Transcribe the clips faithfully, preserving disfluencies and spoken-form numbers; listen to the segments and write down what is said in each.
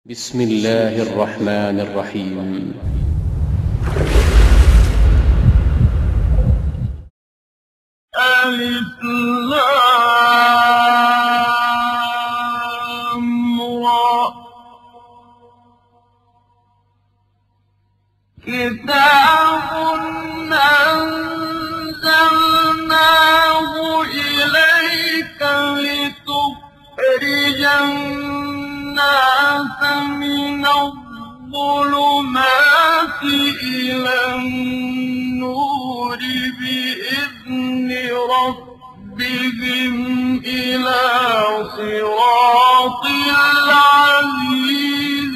بسم الله الرحمن الرحیم. الف لام را كتاب أنزلناه إليك لتخرج الناس من الظلمات إلى النور بإذن ربهم إلى صراط العزيز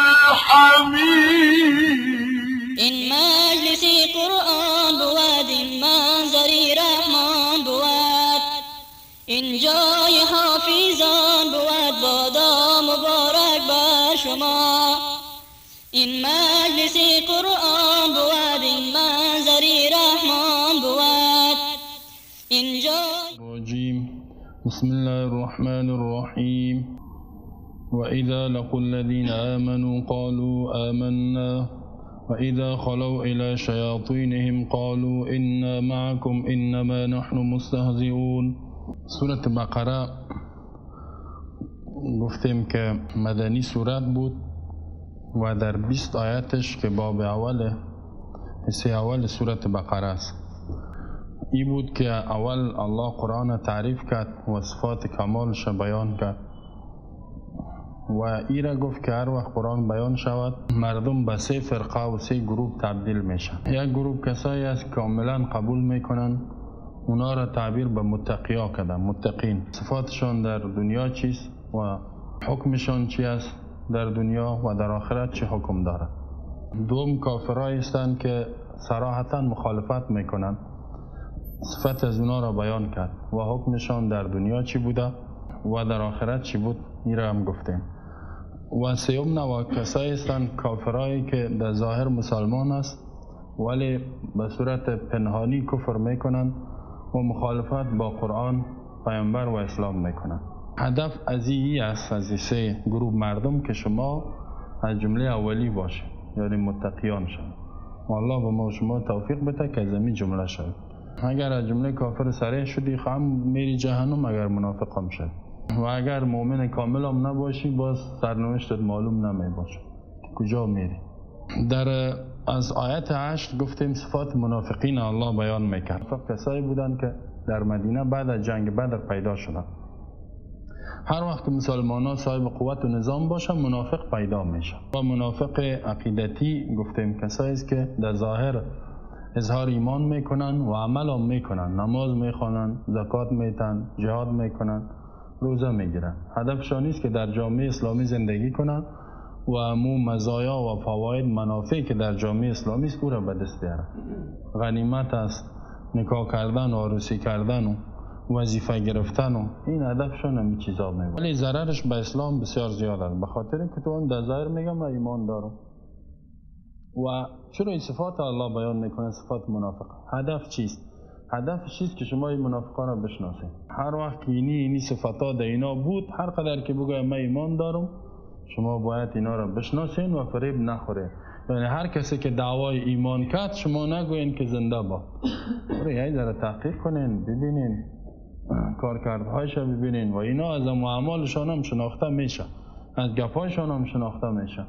الحميد. این مجلسی قرآن بود، این منظری رحمان بود، این جای حافظان بود، بادا مبارک بر شما. این مجلسی قرآن بود، این منظری رحمان بود، این جای الرجيم. بسم الله الرحمن الرحيم. وإذا لقوا الذين آمنوا قالوا آمنا وإذا خلوا إلى شياطينهم قالوا إنا معكم إنما نحن مستهزئون. سورة بقره گفتیم که مدنی سورت بود و در بیست آیاتش که باب اول حصه اول سورت بقره است. ای بود که اول الله قرآن تعریف کرد و صفات کمالش بیان کرد و ای را گفت که هر وقت قرآن بیان شود مردم به سه فرقه و سه گروه تبدیل میشن. یک گروه کسایی است کاملا قبول میکنن، اونا را تعبیر به متقیا کردن، متقین. صفاتشان در دنیا چیست و حکمشان چی است در دنیا و در آخرت چه حکم داره. دوم کافرایی هستند که صراحتا مخالفت میکنن، صفت از اونا را بیان کرد و حکمشان در دنیا چی بوده و در آخرت چی بود، این را هم گفتیم. و سیوم نوع کسایی هستند کافرایی که در ظاهر مسلمان است ولی به صورت پنهانی کفر میکنن و مخالفت با قرآن، پیامبر و اسلام میکنن. هدف از این است، از این سه گروه مردم، که شما از جمله اولی باشید، یعنی متقیان شد و الله به ما شما توفیق بده که از این جمله شد. اگر از جمله کافر صریح شدی خام میری جهنم، اگر منافق هم شد. و اگر مؤمن کامل هم نباشی باز سرنوشتت معلوم نمی باشه کجا میری. در از آیت هشت گفتیم صفات منافقین الله بیان میکرد. فقط کسایی بودن که در مدینه بعد از جنگ بدر پیدا شدن. هر وقت مسلمان ها صاحب قوت و نظام باشن منافق پیدا میشه. و منافق عقیدتی گفتیم کسایی است که در ظاهر اظهار ایمان میکنن و عمل هم میکنن، نماز میخوانن، زکات میتن، جهاد میکنن، روزه میگیرن. هدفشان نیست که در جامعه اسلامی زندگی کنن و امو مزایا و فواید منافعی که در جامعه اسلامی است او را به دست بیارن. غنیمت است، نکاح کردن و عروسی کردن و وظیفه گرفتن و این هدفشان همین چیزا میبرن. ولی ضررش به اسلام بسیار زیاد است، به خاطر که تو هم در ظاهر میگم من ایمان دارم. و چرا این صفات الله بیان میکنه؟ صفات منافق هدف چیست؟ هدف چیست که شما این منافقان را بشناسید. هر وقت که اینی اینی صفات در اینا بود، هر قدر که بگویم من ایمان دارم، شما باید اینا را بشناسین و فریب نخوره. یعنی هر کسی که دعوای ایمان کرد شما نگوین که زنده باد. برای یه ذره تحقیق کنین، ببینین کارکردهایش را ببینین و اینا از اعمالشان هم شناخته میشه، از گپایشان هم شناخته میشه.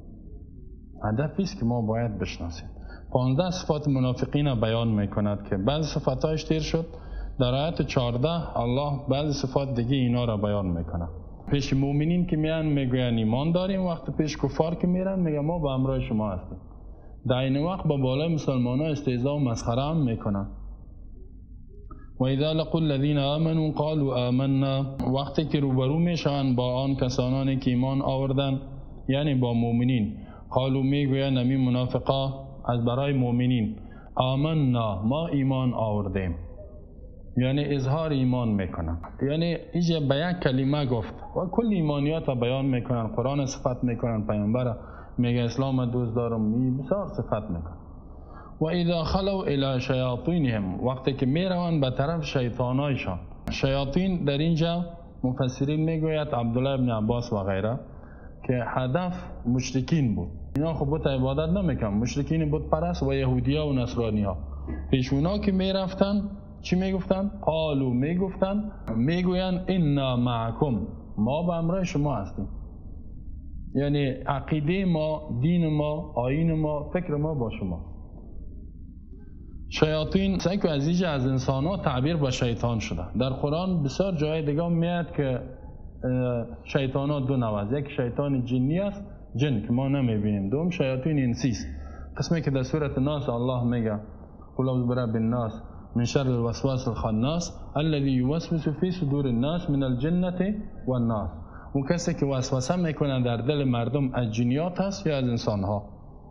هدفی است که ما باید بشناسیم. پانزده صفات منافقین بیان میکند که بعض صفاتایش تیر شد. در آیت چهارده الله بعض صفات دیگه اینا را بیان میکنه. پیش مؤمنین که میان میگوین ایمان داریم، وقت پیش کفار که میرن میگن ما با همراه شما هستیم. در این وقت با بالای مسلمان ها استهزاء و مسخره هم میکنن. و اذا لقوا الذین آمنوا قالوا آمنا، وقتی که روبرو میشن با آن کسانانی که ایمان آوردن، یعنی با مؤمنین، قالوا میگوین همین منافقا از برای مؤمنین، آمنا ما ایمان آوردیم، یعنی اظهار ایمان میکنن. یعنی اینجا به یک کلمه گفت و کل ایمانیات بیان میکنن، قرآن صفت میکنن، پیامبر میگه اسلام دوست دارم، می بسیار صفت میکنن. و اذا خلوا الی شیاطینهم، وقتی که میروند به طرف شیطانایشان. شیاطین در اینجا مفسرین میگوید عبدالله ابن عباس و غیره که هدف مشرکین بود. اینا خب بت عبادت نمیکنن، مشرکین بت پرست و یهودی ها و نصرانی ها. پیش اونا که میرفتن چی میگفتن؟ قالو میگفتن میگوین انا معکم، ما به همراه شما هستیم. یعنی عقیده ما، دین ما، آیین ما، فکر ما با شما. شیاطین سعی از اینجا از انسان ها تعبیر به شیطان شده. در قرآن بسیار جای دیگه میاد که شیطان ها دو نوع است. یک شیطان جنی است، جن که ما نمیبینیم. دوم شیاطین انسی است. قسمی که در سورة الناس الله میگه قل اعوذ برب الناس من شر الوسواس الخناس الذي يوسوس في صدور الناس من الجنة والناس. اون کسی که وسوسه میکنه در دل مردم از جنیات هست یا از انسان ها.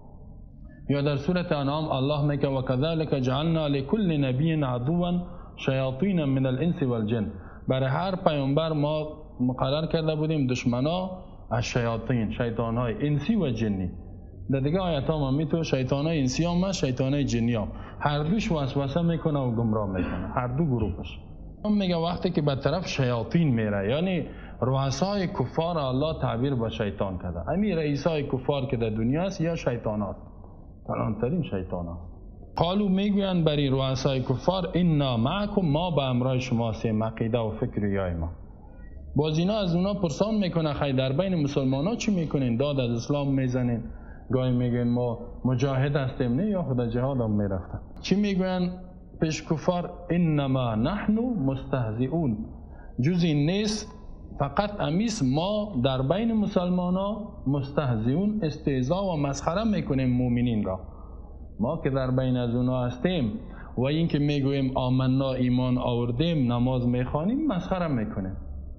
یا در سورة انعام الله میگه و كذلك جعلنا لكل نبي عدوا شیاطین من الانس والجن. برای هر پیامبر ما مقرر کرده بودیم دشمنا از شیاطین، شیطان های انسی و جنی. در دیگه آیت ها ما میتونه شیطان های انسی هم هست، شیطان های جنی هم. هر دوش وسوسه میکنه و گمراه میکنه، هر دو گروهش. هم میگه وقتی که به طرف شیاطین میره، یعنی رؤسای کفار الله تعبیر با شیطان کرده. همین رئیسای کفار که در دنیا است یا شیطان هست، کلانترین شیطان هست. قالو میگوین بری رؤسای کفار انا معکم، ما به همراه شما هستیم، عقیده و فکر یای ما. باز اینا از اونا پرسان میکنه خیلی در بین مسلمان ها چی میکنین؟ داد از اسلام میزنین، گاهی میگن ما مجاهد هستیم، نه یا خدا جهاد هم میرفتن. چی میگوین پیش کفار؟ انما نحن مستهزئون، جز این نیست فقط امیس ما در بین مسلمان ها مستهزئون، استهزا و مسخره میکنیم مومنین را. ما که در بین از اونا هستیم و این که میگویم آمنا ایمان آوردیم نماز میخوانیم مسخره میکنیم.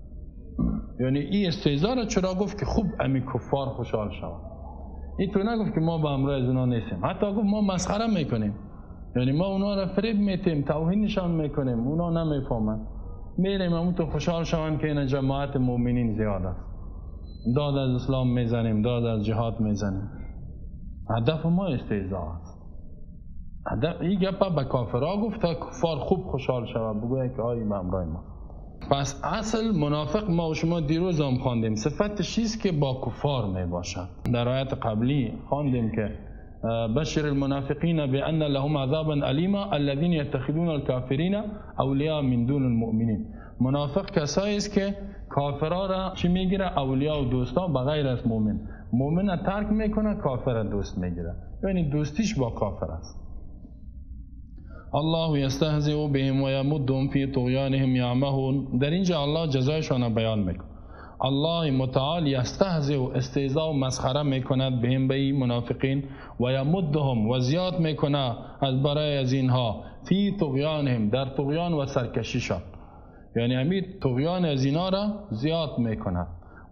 یعنی این استهزا را چرا گفت که خوب امی کفار خوشحال شود. این تو نگفت که ما به همراه از اونا نیستیم، حتی گفت ما مسخره میکنیم. یعنی ما اونا را فریب میتیم، توهین نشان میکنیم، اونا نمیفهمن. میریم همون تو خوشحال شوند که این جماعت مؤمنین زیاد است. داد از اسلام میزنیم، داد از جهاد میزنیم. هدف ما استهزا است. هدف این گپا به کافرها گفت تا کفار خوب خوشحال شود، بگوید که آی به همراه ما. پس اصل منافق ما و شما دیروز هم خواندیم صفتش چیست که با کفار می باشد. در آیت قبلی خواندیم که بشر المنافقین بان لهم عذابا الیما الذین یتخذون الکافرین اولیاء من دون المؤمنین. منافق کسایی است که کافرها را چی میگیره؟ اولیاء و دوستا به غیر از مؤمن. مؤمن ترک میکنه، کافر دوست میگیره، یعنی دوستیش با کافر است. الله یستهزئ بهم و یمدهم فی طغیانهم یعمهون. در اینجا الله جزایشان بیان میکنه. الله متعال یستهزئ، استهزاء و مسخره میکند بهم به منافقین، و یمدهم و زیاد میکنه از برای از اینها فی طغیانهم، در طغیان و سرکشیشان. یعنی همین طغیان از اینا را زیاد میکند.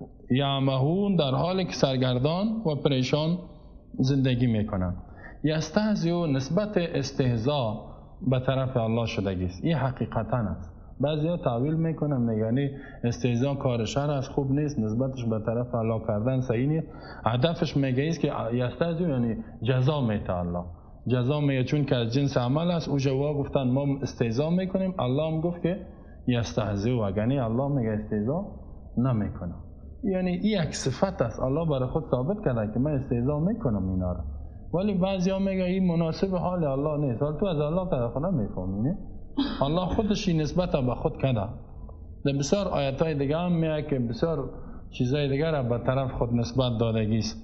یعمهون در حالی که سرگردان و پریشان زندگی میکنند. یستهزئ نسبت استهزاء به طرف الله شدگی است. این حقیقتا است. بعضیا تعویل میکنن میگن استهزاء کار شر است، خوب نیست، نسبتش به طرف الله کردن صحیح نیست. هدفش میگه است که یستهزئ یعنی جزا میده الله. جزا میگه چون که از جنس عمل است. او جواب گفتن ما استهزاء میکنیم، الله هم گفت که یستهزئ، یعنی الله میگه استهزاء نمیکنه. یعنی این یک صفت است. الله برای خود ثابت کرده که من استهزاء میکنم اینا را. ولی بعضی ها میگه این مناسب حال الله نیست. حال تو از الله که خود نمیفهمی نه؟ الله خودش این نسبت به خود کرده. در بسیار آیت های دیگه هم میگه که بسیار چیزای دیگه را به طرف خود نسبت دادگی است.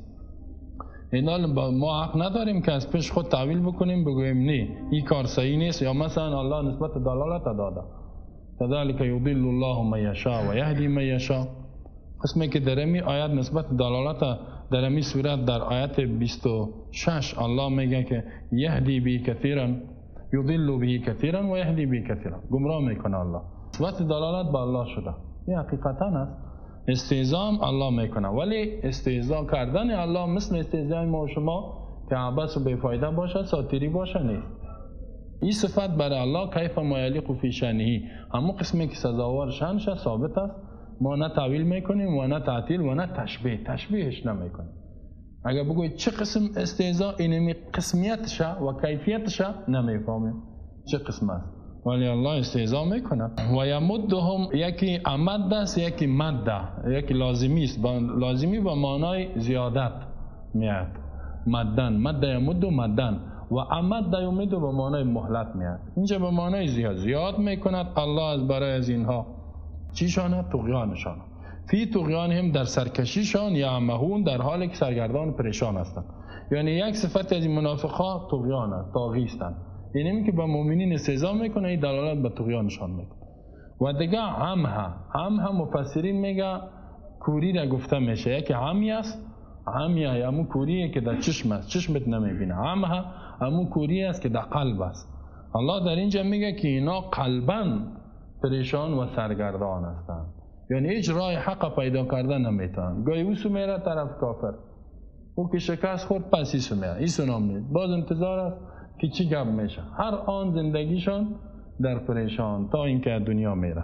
این حال ما حق نداریم که از پیش خود تعویل بکنیم بگوییم نه این کار صحیح نیست، یا مثلا الله نسبت دلالت داده. كذلك یضل الله من یشاء و یهدی من یشاء. قسمی که در امی آیت نسبت دلالت در امی صورت در آیت بیست و شش الله میگه که یهدی بی کثیرا یضل به کثیرا و یهدی به کثیرا. گمراه میکنه الله. نسبت دلالت به الله شده. این حقیقتا است. استهزاء الله میکنه، ولی استهزاء کردن الله مثل استهزاء ما و شما که عبث و بیفایده باشه، ساتیری باشه نیست. این صفت برای الله کیف ما یلیق فی شأنه، همون قسمی که سزاوار شأنش ثابت است. ما نه تعویل میکنیم و نه تعطیل و نه تشبیه، تشبیهش نمیکنیم. اگر بگوید چه قسم استهزاء اینمی قسمیتش و کیفیتش نمیفهمیم چه قسم است. ولی الله استهزا میکنه. و یمدهم یکی امد است یکی مده، یکی لازمی است، لازمی به معنای زیادت میاد. مدن، مد یمد و مدن و امد یمد به معنای مهلت میاد. اینجا به معنای زیاد زیاد میکند الله از برای از اینها چیشانه؟ طغیانشان. فی طغیانهم در سرکشیشان یعمهون در حالی که سرگردان پریشان هستند. یعنی یک صفت از این منافقها طغیان است، طاغی هستند. یعنی که به مؤمنین استهزا میکنه، این دلالت به طغیانشان میکنه. و دیگه عمها، عمها مفسرین میگه کوری را گفته میشه. یکی عمی است، عمی همون کوریه که در چشم است، چشمت نمیبینه. عمها همون کوری است که در قلب است. الله در اینجا میگه که اینا قلباً پریشان و سرگردان هستند، یعنی هیچ راه حق پیدا کردن نمیتونن. گاهی اوسو میره طرف کافر، او که شکست خورد پس ایسو میره، ایسو نام نید، باز انتظار است که چی گپ میشه. هر آن زندگیشان در پریشان تا اینکه دنیا میره.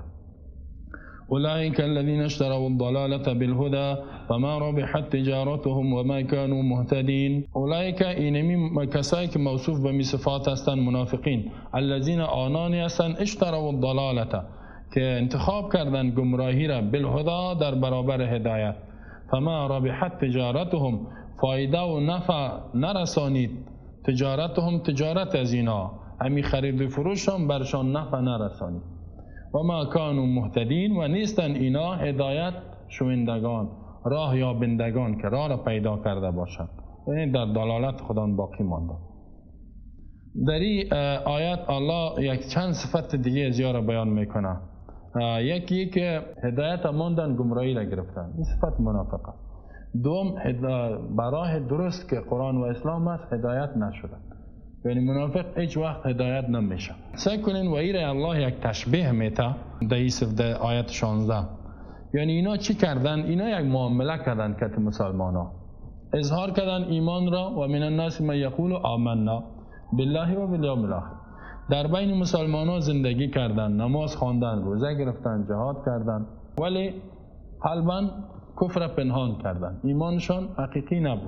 اولئک الذین اشتروا الضلالة بالهدى فما ربحت تجارتهم وما كانوا مهتدین. اولئک اینمی کسایی که موصوف به می صفات هستند منافقین، الذین آنانی هستند اشتروا الضلالة که انتخاب کردن گمراهی را بالهدى در برابر هدایت. فما ربحت تجارتهم فایده و نفع نرسانید. تجارتهم تجارت از اینا، همی خرید و فروشان برشان نفع نرسانید. و ما کانوا مهتدین و نیستن اینا هدایت شوندگان، راه یابندگان که راه را پیدا کرده باشند، یعنی در دلالت خدا باقی مانده. در این آیت الله یک چند صفت دیگه از را بیان میکنه. یکی که هدایت ماندن گمراهی را گرفتن، این صفت منافق است. دوم برای درست که قرآن و اسلام است هدایت نشدن، یعنی منافق هیچ وقت هدایت نمیشه. سعی کنین و ایره الله یک تشبیه میته در این صفت آیت شانزده. یعنی اینا چی کردن؟ اینا یک معامله کردن که مسلمان ها اظهار کردن ایمان را و من الناس من یقول آمنا بالله و بالیوم الاخر. در بین مسلمان ها زندگی کردن، نماز خواندن، روزه گرفتن، جهاد کردن، ولی قلباً کفر پنهان کردن، ایمانشان حقیقی نبود.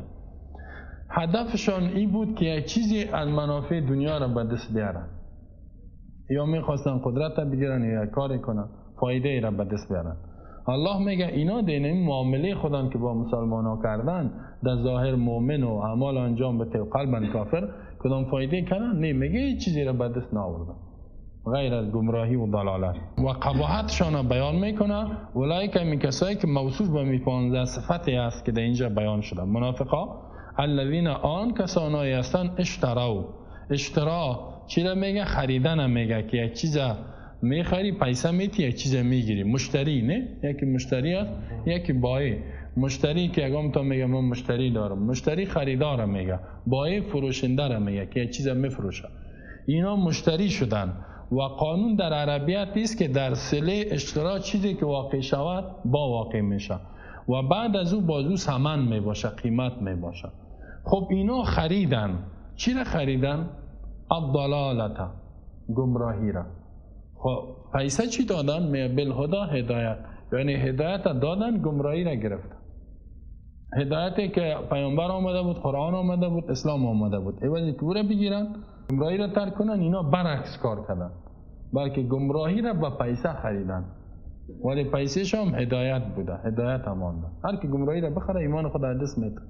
هدفشان این بود که یک چیزی از منافع دنیا را به دست بیارن، یا میخواستن قدرت را بگیرن یا کاری کنن فایده ای را به دست بیارن. الله میگه اینا دین این معامله خودن که با مسلمان ها کردن، در ظاهر مؤمن و اعمال انجام بده و قلبا کافر، کدام فایده کردن؟ نه، میگه هیچ چیزی را به دست نآوردن غیر از گمراهی و ضلالت. و قباحتشان بیان میکنه. اولئک می کسایی که موصوف به می پانزده صفتی است که در اینجا بیان شده. منافقا الذین آن کسانایی هستند اشتراو. اشترا چی را میگه؟ خریدن میگه که یک چیز میخری پیسه میتی یک چیز میگیری. مشتری نه، یکی مشتری است یکی بایی. مشتری که اگم تا میگه من مشتری دارم، مشتری خریدار میگه، بایی فروشنده را میگه که یک چیز میفروشه. اینا مشتری شدن. و قانون در عربیت است که در صله اشترا چیزی که واقع شود با واقع میشه و بعد از او بازو ثمن می باشه، قیمت می باشه. خب اینا خریدن. چی را خریدن؟ الضلالت، گمراهی را. خب پیسه چی دادن؟ می بالهدى، هدایت، یعنی هدایت دادن، گمراهی را گرفتن. هدایتی که پیامبر آمده بود، قرآن آمده بود، اسلام آمده بود، عوضی که او را بگیرن گمراهی را ترک کنن، اینا برعکس کار کردن، بلکه گمراهی را با پیسه خریدن، ولی پیسهش هم هدایت بوده، هدایت امانده. هر کی گمراهی را بخره ایمان خود از دست میده.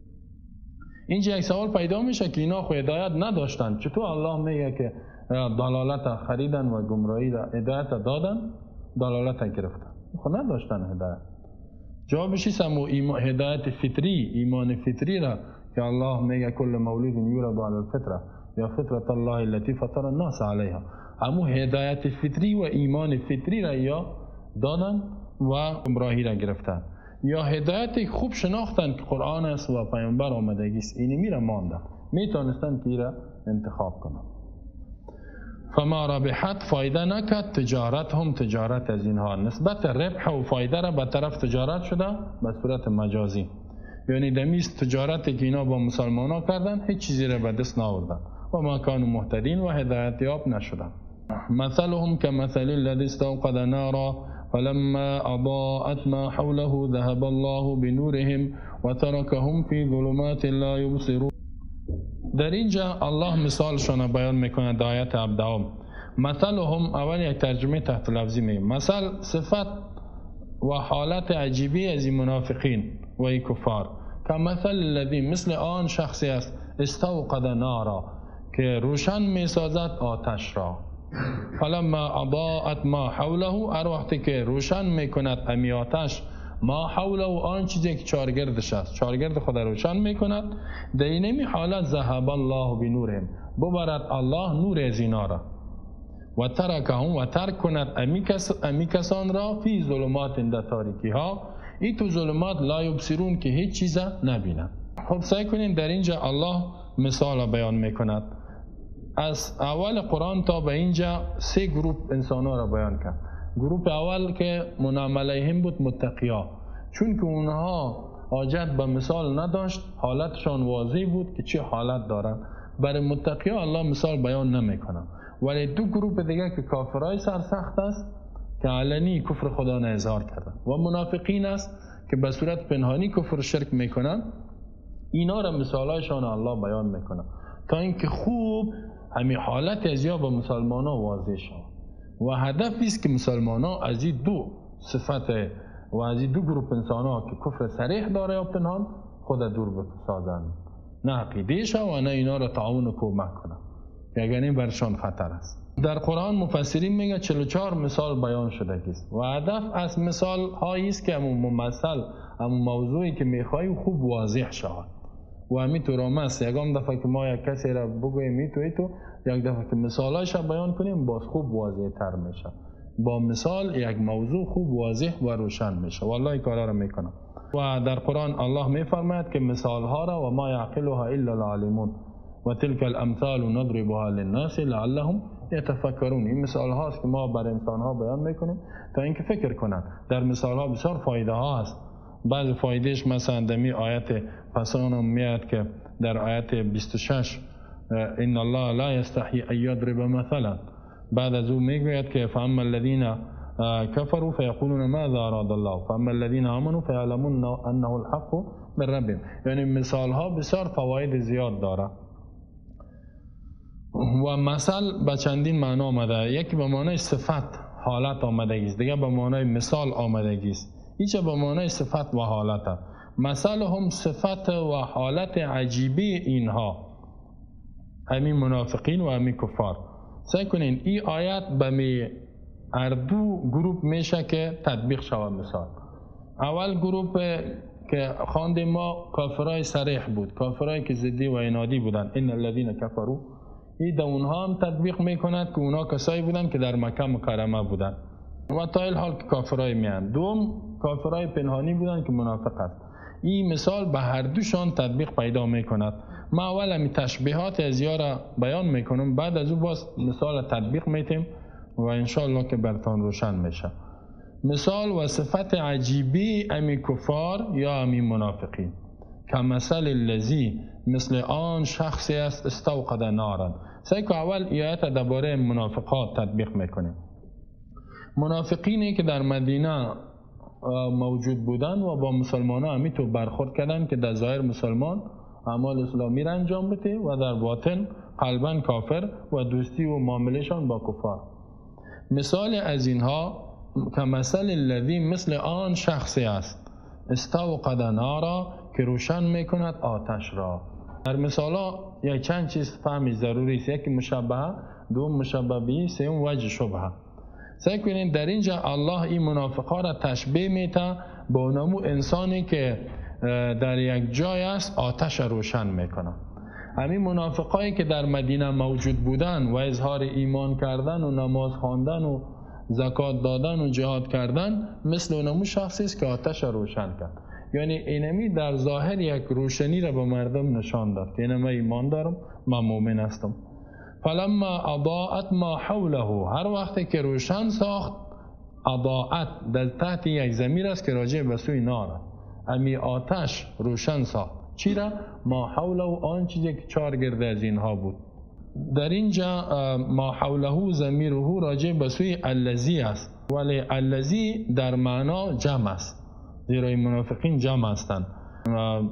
اینجا یک سوال پیدا میشه که اینا خود هدایت نداشتن، چطور الله میگه که دلالت خریدن و گمراهی را هدایت دادن، دلالت گرفتن؟ خود نداشتن هدایت. جوابش است هدایت فطری، ایمان فطری را که الله میگه کل مولود یولد علی الفطره یا فطرت الله التي فطر الناس علیها. همو هدایت فطری و ایمان فطری را یا دادن و گمراهی را گرفتن، یا هدایت خوب شناختن که قرآن است و پیامبر آمدگی است، اینی میره ماندن، میتونستن که را انتخاب کنن. فما ربحت فایده نکد تجارت هم تجارت از اینها. نسبت ربح و فایده را به طرف تجارت شده به صورت مجازی، یعنی دمیست تجارتی که اینا با مسلمان ها کردن هیچ چیزی را به دست نآوردن و ما کانوا مهتدین و هدایت یاب نشدن. مثلهم كمثل الذي استوقد نارا فلما اضاءت ما حوله ذهب الله بنورهم وتركهم في ظلمات لا يبصرون. در اینجا الله مثالشان بیان میکنه در آیت هفدهم. مثلهم اول یک ترجمه تحت لفظی میگه، مثل صفت و حالت عجیبی از این منافقین و این کفار که مثل الذی مثل آن شخصی است استوقد نارا که روشن میسازد آتش را، فلما اضاءت ما حوله، هر وقتی که روشن میکند امی آتش ما حوله آن چیزی که چارگردش است، چارگرد خود روشن میکند، در اینمی حالت ذهب الله بنورهم، ببرد الله نور از اینا را، و ترکهم و ترک کند امی, کس امی کسان را فی ظلمات در تاریکی ها، این تو ظلمات لا یبصرون که هیچ چیز نبینند. خب سعی کنین در اینجا الله مثال بیان میکند. از اول قرآن تا به اینجا سه گروپ انسان ها را بیان کرد. گروپ اول که منعم علیهم بود متقیا، چون که اونها حاجت به مثال نداشت، حالتشان واضح بود که چه حالت دارن. برای متقیا الله مثال بیان نمیکنه. ولی دو گروپ دیگه که کافرای سرسخت است که علنی کفر خدا نه اظهار کردن و منافقین است که به صورت پنهانی کفر شرک میکنن، اینا را مثالایشان الله بیان میکنه تا اینکه خوب همین حالت از یا به مسلمان ها واضح شد. و هدف است که مسلمان ها از این دو صفت و از این دو گروپ انسان ها که کفر صریح داره یا پنهان خود دور بسازند، نه عقیدهش و نه اینا را تعاون و کمک کنند که اگر این برشان خطر است. در قرآن مفسرین میگه چهل و چهار مثال بیان شده است و هدف از مثال هایی است که همون ممثل همون موضوعی که میخوایی خوب واضح شود و همین طور هم است. یکم دفعه که ما یک کسی را بگوییم میتوی تو، یک دفعه که مثالایش را بیان کنیم باز خوب واضح تر میشه. با مثال یک موضوع خوب واضح و روشن میشه و الله این کارا را میکنه. و در قرآن الله میفرماید که مثال ها را و ما یعقلها الا العالمون و تلک الامثال نضربها للناس لعلهم یتفکرون. این مثال هاست که ما بر انسان ها بیان میکنیم تا اینکه فکر کنند. در مثال ها بسیار فایده ها هست. بعض فایدهش مثلا در می آیت پسان هم میاد که در آیت بیست و شش ان الله لا یستحی ان یضرب مثلا، بعد از او میگوید که فاما الذین کفروا فیقولون ماذا اراد الله فاما الذین آمنوا فیعلمون انه الحق من ربهم. یعنی مثال ها بسیار فواید زیاد داره و مثل به چندین معنا آمده. یکی به معنای صفت حالت آمدگی است، دیگه به معنای مثال آمدگی است. ایچه به معنای صفت و حالت است. مثل هم صفت و حالت عجیبی اینها، همین منافقین و همین کفار. سعی کنین این آیت به می اردو گروپ میشه که تطبیق شود. مثال اول گروپ که خواندیم ما کافرای صریح بود، کافرای که ضدی و عنادی بودن، ان الذین کفروا، این در اونها هم تطبیق میکند که اونها کسایی بودن که در مکه مکرمه بودن و تا این حال که کافرای میان. دوم کافرای پنهانی بودن که منافق است. این مثال به هر دوشان تطبیق پیدا میکند. ما اول همی تشبیهات از یارا بیان میکنم، بعد از او باز مثال تطبیق میتیم و انشاءالله که برتان روشن میشه. مثال و صفت عجیبی امی کفار یا امی منافقین که مثل الذی مثل آن شخصی است استوقد نارا. سعی که اول آیت درباره منافقات تطبیق میکنیم. منافقینی که در مدینه موجود بودن و با مسلمان ها همی تو برخورد کردن که در ظاهر مسلمان اعمال اسلامی را انجام بده و در باطن قلبا کافر و دوستی و معاملهشان با کفار. مثال از اینها که مثل الذی مثل آن شخصی است استوقد نارا که روشن میکند آتش را. در مثال ها یک چند چیز فهمی ضروری است. یکی مشابه، دوم مشابه به، سوم وجه شبهه. سعی کنید در اینجا الله این منافقا را تشبیه میته با نمو انسانی که در یک جای است آتش روشن میکنه. همین منافقایی که در مدینه موجود بودن و اظهار ایمان کردن و نماز خواندن و زکات دادن و جهاد کردن مثل نمو شخصی است که آتش روشن کرد. یعنی اینمی در ظاهر یک روشنی را به مردم نشان داد که اینم ایمان دارم، من مؤمن هستم. فلما اضاءت ما حوله، هر وقتی که روشن ساخت، اضاءت در تحت یک ضمیر است که راجع به سوی نار، امی آتش روشن ساخت چی را؟ ما حوله، آن چیزی که چار گرده از اینها بود. در اینجا ما حوله ضمیره راجع به سوی الذی است، ولی الذی در معنا جمع است، زیرا این منافقین جمع هستند.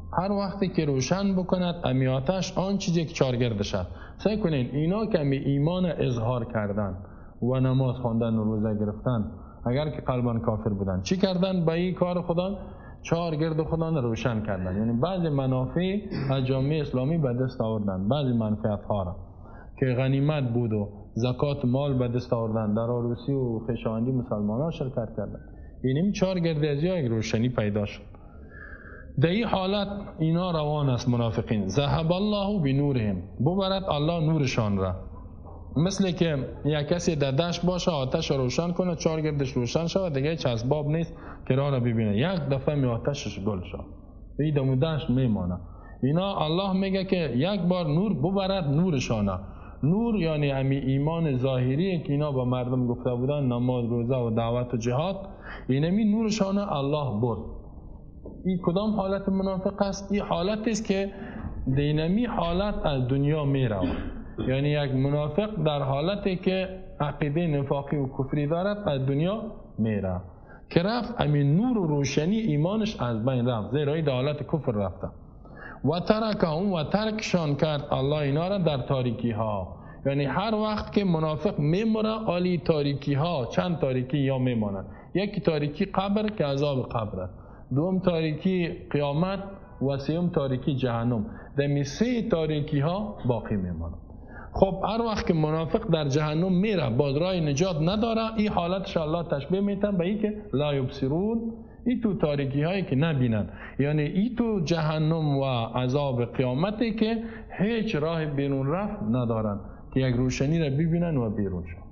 هر وقتی که روشن بکند امی آتش آن چیزی که چارگردش است. سعی کنین اینا که امی ایمان اظهار کردن و نماز خواندن و روزه گرفتن، اگر که قلبا کافر بودن چی کردن؟ به این کار خدا چارگرد خدا روشن کردن. یعنی بعضی منافع از جامعه اسلامی به دست آوردن، بعضی منفعت ها را که غنیمت بود و زکات مال به دست آوردن، در عروسی و خویشاوندی مسلمان ها شرکت کردن. یعنی چارگرد از یک روشنی پیدا شد. در این حالت اینا روان است منافقین. ذهب الله بنورهم، ببرد الله نورشان را. مثل که یک کسی در دشت باشه آتش روشن کنه، چارگردش روشن شود، دیگه هیچ اسباب نیست که راه را ببینه، یک دفعه می آتشش گل شد، این دم دشت میمانه. اینا الله میگه که یک بار نور ببرد نورشانه. نور یعنی امی ایمان ظاهری که اینا با مردم گفته بودن، نماز روزه و دعوت و جهاد، اینمی نورشانه الله برد. این کدام حالت منافق است؟ این حالت است که دینمی حالت از دنیا می رود. یعنی یک منافق در حالتی که عقیده نفاقی و کفری دارد از دنیا می رود که رفت امین نور و روشنی ایمانش از بین رفت، زیرا در حالت کفر رفته. و ترکهم، و ترکشان کرد الله اینا را در تاریکی ها. یعنی هر وقت که منافق میمونه عالی تاریکی ها، چند تاریکی یا میمانند. یکی تاریکی قبر که عذاب قبر است، دوم تاریکی قیامت و سوم تاریکی جهنم. دمی سه تاریکی ها باقی میمانند. خب هر وقت که منافق در جهنم میره باز راه نجات نداره، این حالتش الله تشبیه میتن به این که لا یبصرون، این تو تاریکی هایی که نبینن. یعنی این تو جهنم و عذاب قیامتی که هیچ راه بیرون رفت ندارن که یک روشنی را ببینن و بیرون شون.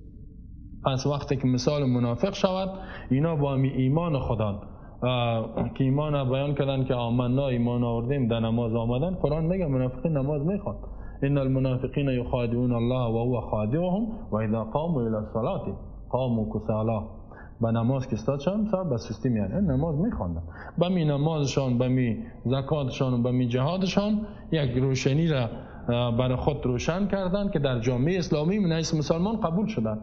پس وقتی که مثال منافق شود، اینا با می ایمان خودان که ایمان بیان کردن که آمنا ایمان آوردیم در نماز آمدن، قرآن میگه منافقین نماز میخواد. ان المنافقین یخادعون الله و هو خادعهم و اذا قاموا الى الصلاه قاموا کسالا. به نماز که استاد شدن سر به سستی میان، نماز میخواندن. به می نمازشان، به می زکاتشان و به می جهادشان یک روشنی را برای خود روشن کردن که در جامعه اسلامی من حیث مسلمان قبول شدن،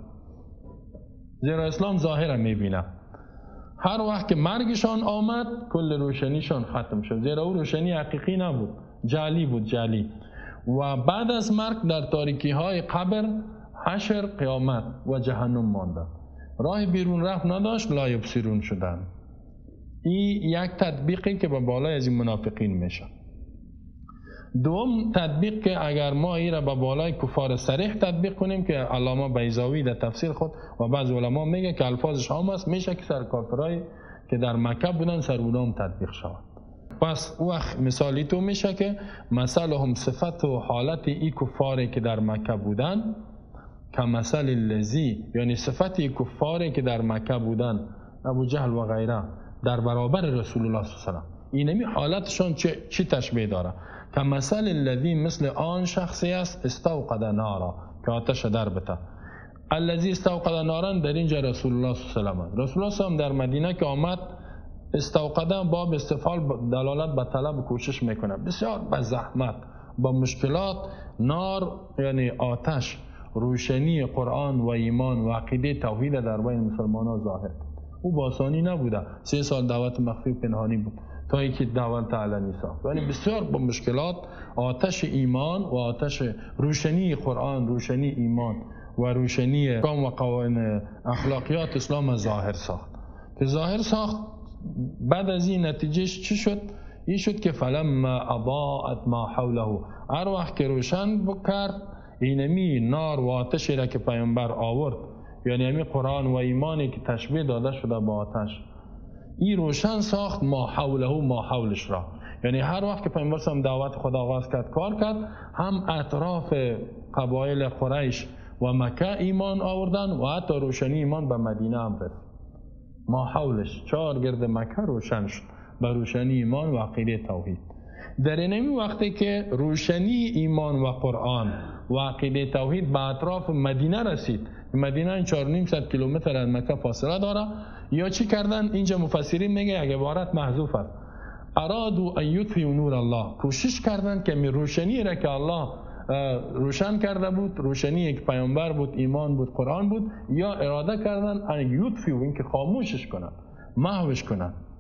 زیرا اسلام ظاهر میبینه. هر وقت که مرگشان آمد کل روشنیشان ختم شد، زیرا او روشنی حقیقی نبود، جعلی بود، جعلی. و بعد از مرگ در تاریکی های قبر، حشر، قیامت و جهنم مانده، راه بیرون رفت نداشت، لا یبصرون شدن. این یک تطبیقی که به بالای از این منافقین میشه. دوم تطبیق که اگر ما این را به بالای کفار صریح تطبیق کنیم که علامه بیضاوی در تفسیر خود و بعض علما میگه که الفاظش عام است، میشه که سر کافرای که در مکه بودن سر اونام تطبیق شود. پس وقت مثالی تو میشه که مثلهم، صفت و حالت ای کفاری که در مکه بودن، که مثل الذی، یعنی صفت ای کفاری که در مکه بودن، ابو جهل و غیره، در برابر رسول الله صلی الله علیه و سلم، اینمی حالتشون چی, چی تشبیه داره؟ که مثل الذی، مثل آن شخصی است استوقد نارا که آتش در بته. الذی استوقد نارا در اینجا رسول الله صلی الله علیه و سلم. رسول الله صلی الله علیه و سلم در مدینه که آمد، استوقده باب استفعال دلالت به طلب کوشش میکنه، بسیار با زحمت، با مشکلات. نار یعنی آتش، روشنی قرآن و ایمان و عقیده توحید در بین مسلمان ها ظاهر. او با آسانی نبوده، سه سال دعوت مخفی و پنهانی بود تا اینکه دعوت علنی ساخت. یعنی بسیار با مشکلات آتش ایمان و آتش روشنی قرآن، روشنی ایمان و روشنی احکام و قوانین اخلاقیات اسلام ظاهر ساخت. که ظاهر ساخت بعد از این نتیجهش چی شد؟ این شد که فلما اضاءت ما حوله، هر وقت که روشن بکرد اینمی نار و آتشی را که پیامبر آورد، یعنی امی قرآن و ایمانی که تشبیه داده شده با آتش، این روشن ساخت ما حوله، ما حولش را. یعنی هر وقت که پیامبر صلی دعوت خدا آغاز کرد، کار کرد، هم اطراف قبایل قریش و مکه ایمان آوردن و حتی روشنی ایمان به مدینه هم رسید. ما حولش، چهار گرد مکه روشن شد به روشنی ایمان و عقیده توحید. در این وقتی که روشنی ایمان و قرآن و عقیده توحید به اطراف مدینه رسید، مدینه این چهار و نیم صد کیلومتر از مکه فاصله داره، یا چی کردن؟ اینجا مفسرین میگه یک عبارت محذوف است، ارادو ان یطفئوا نور الله، کوشش کردن که می روشنی را که الله روشن کرده بود، روشنی که پیامبر بود، ایمان بود، قرآن بود، یا اراده کردن ان یطفئوا، این که خاموشش کنن، محوش کنن.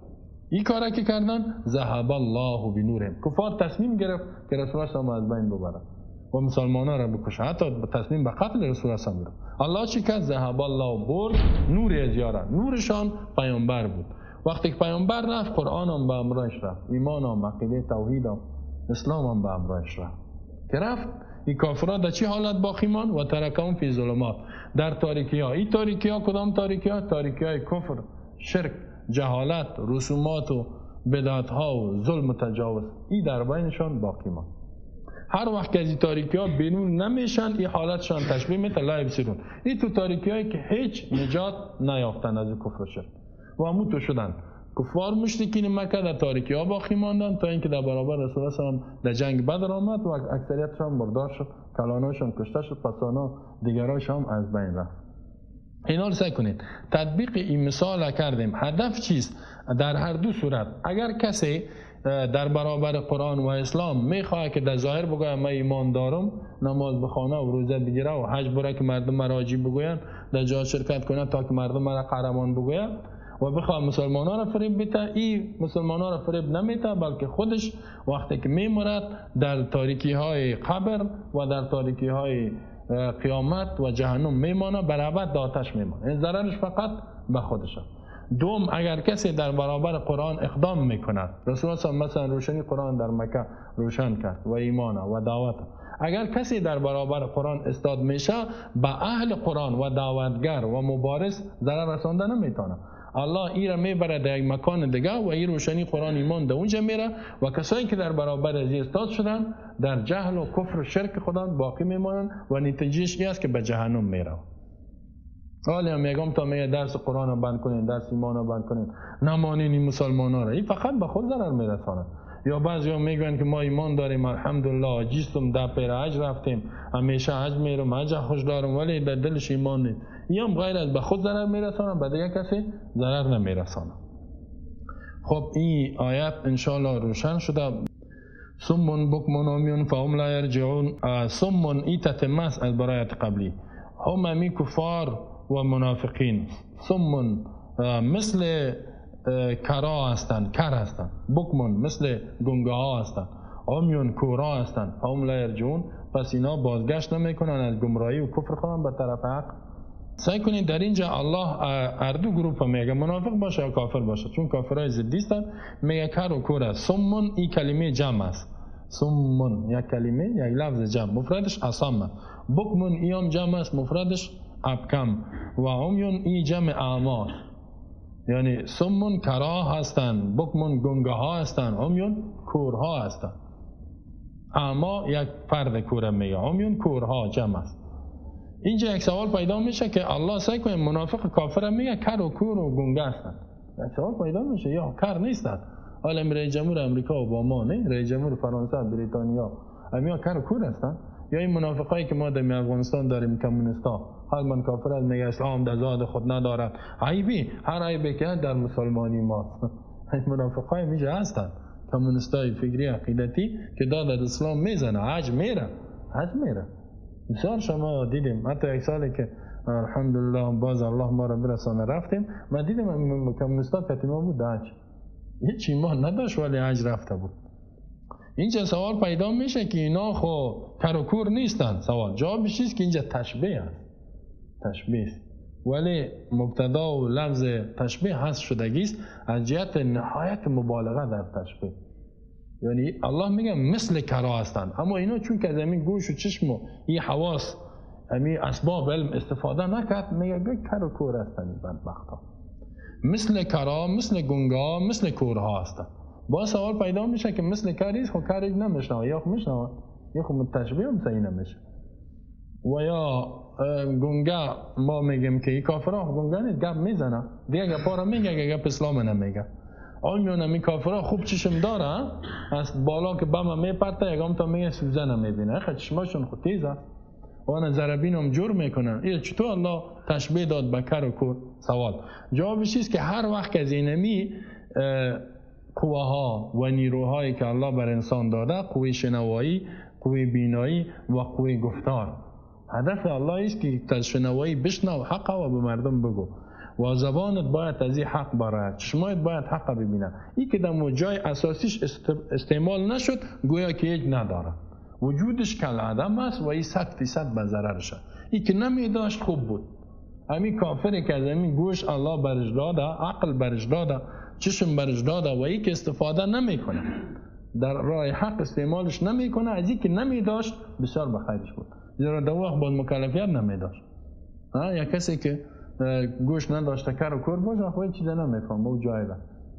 این کارا که کردن ذهب الله بنورهم، کفار تصمیم گرفت که رسول الله از بین ببره و مسلمانان را بکشه، حتی تصمیم به قتل رسول الله گرفت. الله چی کرد؟ ذهب الله برد نور از یارا، نورشان پیامبر بود. وقتی که پیامبر رفت قرآن هم به امرش رفت، ایمان هم، عقیده توحید هم، اسلام هم به امرش رفت. که رفت این کافرها در چی حالت باقی ماند؟ و ترکهم فی ظلمات، در تاریکی ها. این تاریکی ها کدام تاریکی ها؟ تاریکی های کفر، شرک، جهالت، رسومات و بدعت ها و ظلم و تجاوز، این در بینشان باقی ماند. هر وقت که از این تاریکی ها بیرون نمیشن این حالتشان تشبیه مثل لا یبصرون، این تو تاریکی هایی که هیچ نجات نیافتن از کفر و شرک و همون تو شدن. کفار مشرکین مکه در تاریکی ها باقی ماندن تا اینکه در برابر رسول الله صلی الله علیه و در جنگ بدر آمد و اکثریتشان مردار شد، کلاناشان کشته شد، پسانا دیگرایش هم از بین رفت. اینا رو سعی کنید تطبیق این مثال کردیم. هدف چیست؟ در هر دو صورت اگر کسی در برابر قرآن و اسلام میخواه که در ظاهر بگوید من ایمان دارم، نماز بخونه و روزه بگیره و حج بره که مردم مراجی بگوین، در جهاد شرکت کنه تا که مردم مرا قهرمان بگوید و بخواه مسلمانان را فریب بده، این مسلمانان را فریب نمیده بلکه خودش وقتی که میمرد در تاریکی های قبر و در تاریکی های قیامت و جهنم میمانه، بر ابد در آتش میمانه. این ضررش فقط به خودشه. دوم، اگر کسی در برابر قرآن اقدام میکند، رسول الله مثلا روشنی قرآن در مکه روشن کرد و ایمان و دعوت، اگر کسی در برابر قرآن استاد میشه به اهل قرآن و دعوتگر و مبارز ضرر رسانده نمیتونه. الله این را میبره در یک مکان دیگه و این روشنی قرآن ایمان در اونجا میره و کسایی که در برابر از این استاد شدن در جهل و کفر و شرک خودان باقی میمانن و نتیجهش این است که به جهنم میره. حالا میگم تا میگه درس قرآن رو بند کنین، درس ایمان رو بند کنین، نمانین این مسلمان ها را، این فقط به خود ضرر میرسانه. یا بعضی ها میگن که ما ایمان داریم الحمدلله، جیستم در پیر حج رفتیم، همیشه حج میرم، حج خوش دارم، ولی در دلش ایمان نیست. این هم غیر از به خود ضرر میرسانه، به دیگه کسی ضرر نمیرسانه. خب این آیت انشاءالله روشن شده. سمون بکمون عمیون فهم لا یرجعون. سمون این تتمه است از برایت قبلی. هم امی کفار و منافقین سمون مثل کرا هستند، کر هستند. بکمون مثل گنگه ها هستند. عمیون کورا هستند. هم لا یرجعون، پس اینا بازگشت نمیکنن از گمراهی و کفر خودن به طرف حق. سعی کنید در اینجا الله هر دو گروه میگه، منافق باشه یا کافر باشه، چون کافرای ضدی هستند. میگه کر و کور است. سمون این کلمه جمع است. سمون یک کلمه یک لفظ جمع، مفردش اصم. بکمون ایام جمع است، مفردش ابکم. و عمیون ای جمع اعما، یعنی سمون کرا هستند، بکمون گنگه ها هستند، عمیون کورها هستند. اعما یک فرد کوره میگه، عمیون کورها جمع است. اینجا یک سوال پیدا میشه که الله سعی کنه منافق کافر میگه کر و کور و گنگه هستند. یک سوال پیدا میشه یا کر نیستند. حالا رئیس جمهور امریکا اوباما نه، رئیس جمهور فرانسه، بریتانیا، همیا کر و کور هستند. یا این منافقایی که ما در افغانستان داریم، کمونیستا، هر من کافر از میگه اسلام در ذات خود ندارد. عیبی، هر عیبی که در مسلمانی ما این منافقای میشه هستند. کمونیستای فکری عقیدتی که داد از اسلام میزنه، حج میره، حج میره. بسیار شما دیدیم، حتی یک سالی که الحمدلله باز الله ما را برسانه رفتیم، من دیدم کمونیستا کتیما بود حج، هیچ ایمان نداشت ولی حج رفته بود. اینجا سوال پیدا میشه که اینا خو کر و کور نیستن. سوال جوابش چیست که اینجا تشبیه است، تشبیه است، ولی مبتدا و لفظ تشبیه هست شدگی است از جهت نهایت مبالغه در تشبیه. یعنی الله میگه مثل کرا هستند، اما اینا چون که از همین گوش و چشم و این حواس همین اسباب علم استفاده نکرد، میگه کر و کور هستند. بدبختا مثل کرا، مثل گنگا، مثل کورها هستند. با سوال پیدا میشه که مثل کریز خب کریز نمیشنوه، یا خب میشنوه، یا خب تشبیه هم صحیح نمیشه. و یا گنگا ما میگیم که این کافرها گنگا نیست، گپ میزنه دیگه، گپا رو میگه، گپ اسلام نمیگه. آمیون همی کافرها خوب چشم داره، از بالا که بم میپرته یکم تا میگه سوزه نمیبینه، خیلی چشماشون خود تیزه و آن زربین هم جور میکنن. این چطور الله تشبیه داد به کر و کور؟ سوال جوابش چیست که هر وقت از اینمی قوه ها و نیروهایی که الله بر انسان داده، قوه شنوایی، قوه بینایی و قوه گفتار، هدف الله است که شنوایی بشنو حق و به مردم بگو، و زبانت باید از این حق برآید، چشمایت باید حق ببینه. این که در جای اساسیش استعمال نشد گویا که یک نداره، وجودش کل عدم است و این صد فیصد به ضررشه. این که نمی داشت خوب بود. همین کافری که از همین گوش الله برش داده، عقل برش داده، چشم برش داده و این که استفاده نمی کنه، در راه حق استعمالش نمی کنه، از این که نمی داشت بسیار بخیرش بود. زیرا در وقت باید مکلفیت نمی داشت. یا کسی که گوش نداشته کر و کور باشه خواهی چیزا نمیفهم او جایده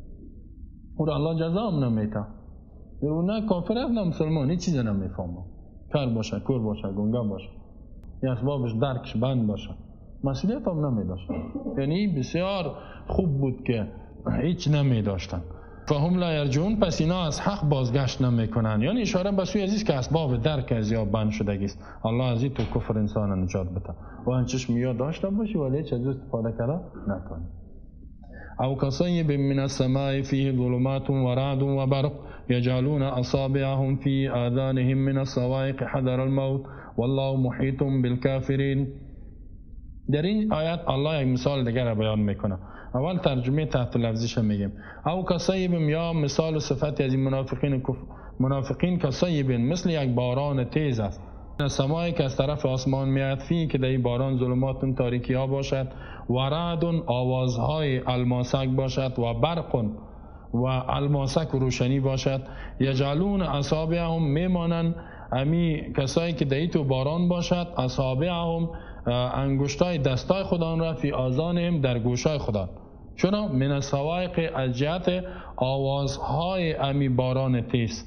او را الله جزا هم نمیتا. او نه کافر است نه مسلمان، هیچ چیزا نمیفهم، کر باشه کور باشه گنگه باشه یا اسبابش درکش بند باشه مسئولیت هم نمیداشتن. یعنی بسیار خوب بود که هیچ نمیداشتن. فهم لا یرجون، پس اینا از حق بازگشت نمیکنن. یعنی اشاره به سوی عزیز که اسباب درک از یا بند شدگی است. الله از این تو کفر انسان نجات بده و این چشم یاد داشته باشی ولی هیچ از استفاده کرده نکنی. او کصیب من السماء فیه ظلمات و رعد و برق یجعلون اصابعهم فی آذانهم من الصواعق حذر الموت والله محیط بالکافرین. در این آیت الله یک مثال دیگر را بیان میکنه. اول ترجمه تحت لفظیش میگیم. او کصیب، یا مثال صفت از این منافقین منافقین کصیب مثل یک باران تیز است سمایی که از طرف آسمان میاد، فی که در این باران ظلمات تاریکی ها باشد و رعد آوازهای الماسک باشد و برق و الماسک روشنی باشد. یجعلون اصابعهم، میمانند امی کسایی که در این تو باران باشد، اصابعهم انگشتای دستای خودان را فی آذانهم در گوشای خودان. چرا؟ من الصواعق، از جهت آوازهای امی باران تیز،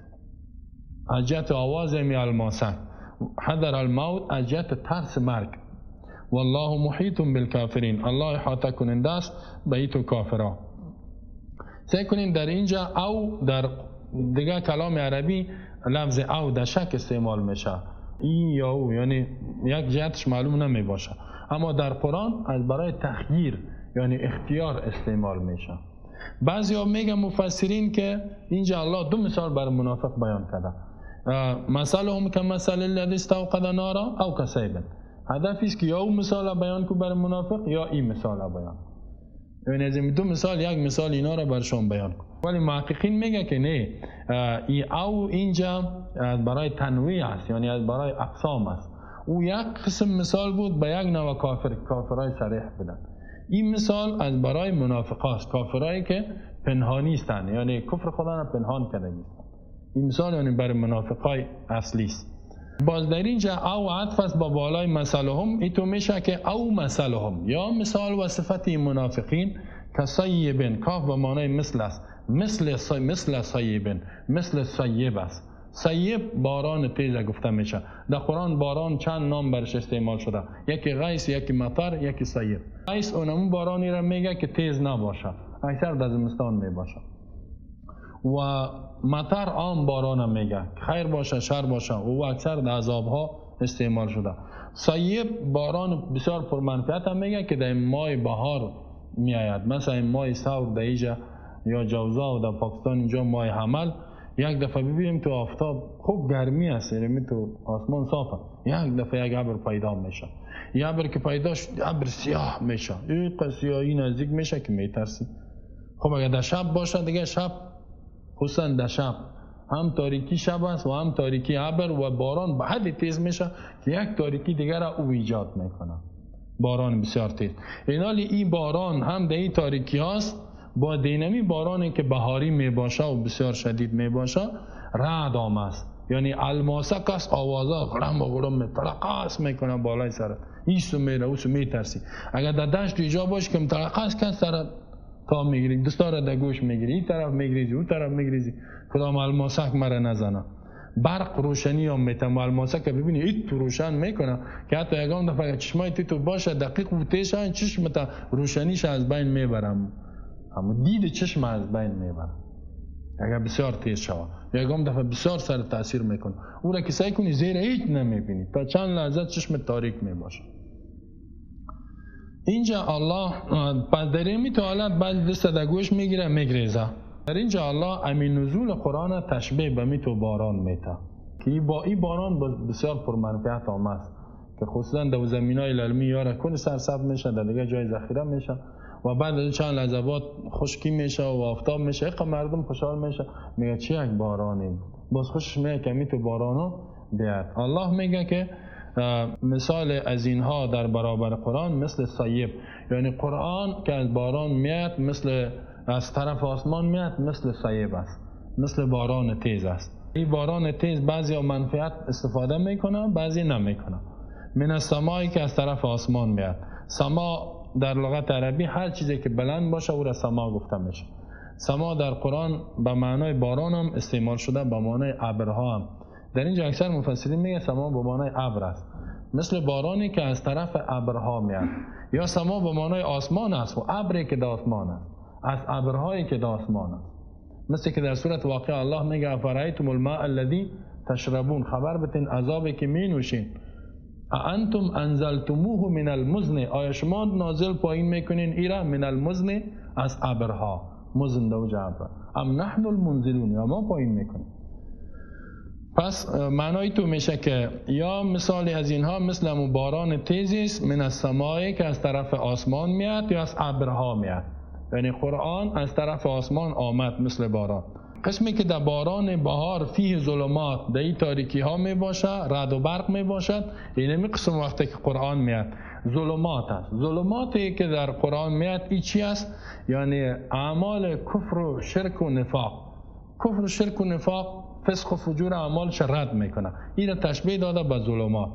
از جهت آواز امی الماسک. حذر الموت، از جهت ترس مرگ. والله محیط بالکافرین، الله احاطه کننده است به این تو کافرها. سعی کنیم در اینجا او در دیگه کلام عربی لفظ او در شک استعمال میشه، این یا او، یعنی یک جهتش معلوم نمی باشه، اما در قرآن از برای تخییر یعنی اختیار استعمال میشه. بعضی ها میگن مفسرین که اینجا الله دو مثال بر منافق بیان کرده. مثلهم کمثل الذی استوقد نارا او کصیب. هدف است که یا او مثال بیان کو بر منافق یا این مثال بیان. یعنی از این دو مثال یک مثال اینا را برشون بیان کن. ولی محققین میگه که نه، ای او اینجا برای تنویع است، یعنی از برای اقسام است. او یک قسم مثال بود به یک نوع کافر، کافرای صریح بدن. این مثال از برای منافق است، کافرایی که پنهانی هستند، یعنی کفر خدا را پنهان کرده هستند. این مثال یعنی برای منافقای اصلی است. باز در اینجا او عطف است با بالای مثلهم، این تو میشه که او مثلهم یا مثال و صفت منافقین کصیب، کاف به معنای مثل است، مثل سای مثل صیب، مثل صیب است. صیب باران تیز گفته میشه. در قرآن باران چند نام برش استعمال شده، یکی غیث، یکی مطر، یکی صیب. غیث اونمون بارانی را میگه که تیز نباشه، اکثر در زمستان میباشه. و مطر عام باران میگه، خیر باشه شر باشه، و اکثر در عذابها استعمال شده. صیب باران بسیار پرمنفعت هم میگه که در ماه بهار میآید، مثلا ماه ثور در اینجا یا جوزا و در پاکستان اینجا ماه حمل. یک دفعه ببینیم تو آفتاب خوب گرمی است، یعنی تو آسمان صافه، یک دفعه یک ابر پیدا میشه. یک ابر که پیدا شد ابر سیاه میشه، این سیاهی نزدیک میشه که میترسی. خب اگر در شب باشه دیگه، شب خصوصا در شب هم تاریکی شب است و هم تاریکی ابر و باران به حد تیز میشه که یک تاریکی دیگر را او ایجاد میکنه، باران بسیار تیز. این حالی این باران هم در این تاریکی هاست با دینمی بارانی که بهاری میباشه و بسیار شدید میباشه. رعد هم است، یعنی الماسک است، آوازا غرم و غرم مترقص میکنه بالای سرت، ایسو میره اوسو میترسی. اگر در دشت ایجا باش که مترقص کن سرت تا میگیری، دستار در گوش میگیری، این طرف میگریزی اون طرف میگریزی، کدام الماسک مره نزنه. برق روشنی هم میتم و الماسک که ببینی ایت تو روشن میکنه که حتی یکم دفعه چشمای تو باشه دقیق و تیز شد چشمت روشنیش از بین میبرم، اما دید چشم از بین میبرم اگر بسیار تیز شود. یکم دفعه بسیار سر تاثیر میکنه، او را که سعی کنی زیر هیچ نمیبینی تا چند لحظه چشم تاریک میباشه. اینجا الله پس در این تو حالت بعد دست در گوش میگیره میگریزه. در اینجا الله امین نزول قرآن تشبیه به می تو باران میته که با این باران بسیار پرمنفعت هم است که خصوصا در زمینای للمی یاره کل سرسبز میشه، در دیگه جای ذخیره میشه و بعد از چند لحظه بعد خشکی میشه و آفتاب میشه، اقا مردم خوشحال میشه، میگه چی یک بارانی، باز خوشش میاد که می تو بارانو بیاد. الله میگه که مثال از اینها در برابر قرآن مثل سیب، یعنی قرآن که از باران میاد مثل از طرف آسمان میاد مثل سیب است، مثل باران تیز است. این باران تیز بعضی منفعت استفاده میکنه بعضی نمیکنه. من السمائی که از طرف آسمان میاد. سما در لغت عربی هر چیزی که بلند باشه او را سما گفته میشه. سما در قرآن به معنای باران هم استعمال شده، به معنای ابرها هم. در اینجا اکثر مفسرین میگه سما به معنای ابر است، مثل بارانی که از طرف ابرها میاد. یا سما به معنای آسمان است و ابری که در آسمان است، از ابرهایی که در آسمان است. مثل که در سورة واقعه الله میگه افرایتم الماء الذی تشربون، خبر بتین عذابی که می نوشین. انتم انزلتموه من المزن، آیا شما نازل پایین میکنین ایرا من المزن از ابرها، مزن دو جابر، ام نحن المنزلون، یا ما پایین میکنیم. پس معنای تو میشه که یا مثالی از اینها مثل باران تیزی است من السماء که از طرف آسمان میاد یا از ابرها میاد، یعنی قرآن از طرف آسمان آمد مثل باران. قسمی که در باران بهار فیه ظلمات، در این تاریکی ها می باشه، رعد و برق می باشد، این می قسم وقتی که قرآن میاد ظلمات است. ظلماتی که در قرآن میاد این چی است؟ یعنی اعمال کفر و شرک و نفاق. کفر و شرک و نفاق، فسق و فجور اعمالش رد میکنه، این تشبیه داده به ظلمات.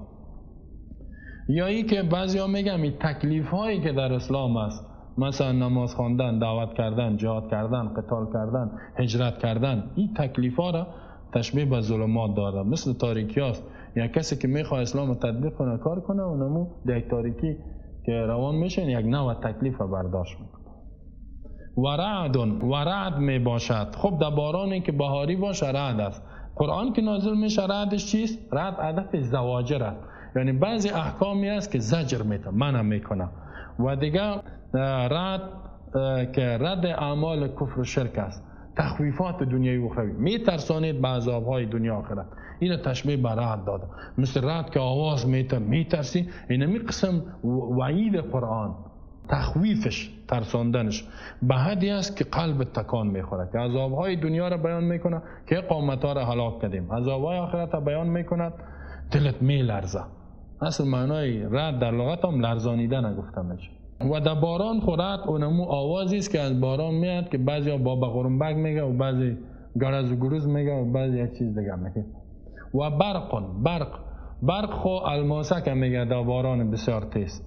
یا ای که بعضی ها میگن این تکلیف هایی که در اسلام است، مثلا نماز خواندن، دعوت کردن، جهاد کردن، قتال کردن، هجرت کردن، این تکلیف ها را تشبیه به ظلمات داده، مثل تاریکی هاست. یا کسی که میخواد اسلام رو تطبیق کنه کار کنه و نمو در یک تاریکی که روان میشه یک نوع تکلیف رو برداشت میکنه. و رعدون، و رعد می باشد. خب در بارانی که بهاری باشه رعد است. قرآن که نازل میشه رعدش چیست؟ رعد هدف زواجر است، یعنی بعضی احکامی است که زجر میده، منع میکنه. و دیگه رد که رد اعمال کفر و شرک است، تخویفات دنیای و اخروی، می ترسانید به عذابهای دنیا آخرت. این تشبیه به رد داده، مثل رد که آواز میتر می ترسی. این می قسم وعید قرآن، تخویفش، ترساندنش به حدی است که قلب تکان میخوره، که عذابهای دنیا را بیان میکنه که قومت ها را هلاک کردیم، عذابهای آخرت را بیان میکند دلت می لرزه. اصل معنای رد در لغت هم لرزانیدن گفته میشه. و در باران خورد اونمو آوازی است که از باران میاد که بعضی ها بابا غرنبک میگه و بعضی گرز و گروز میگه و بعضی یک چیز دیگه میگه. و برقون، برق برق خو الماسک میگه در باران بسیار تیز.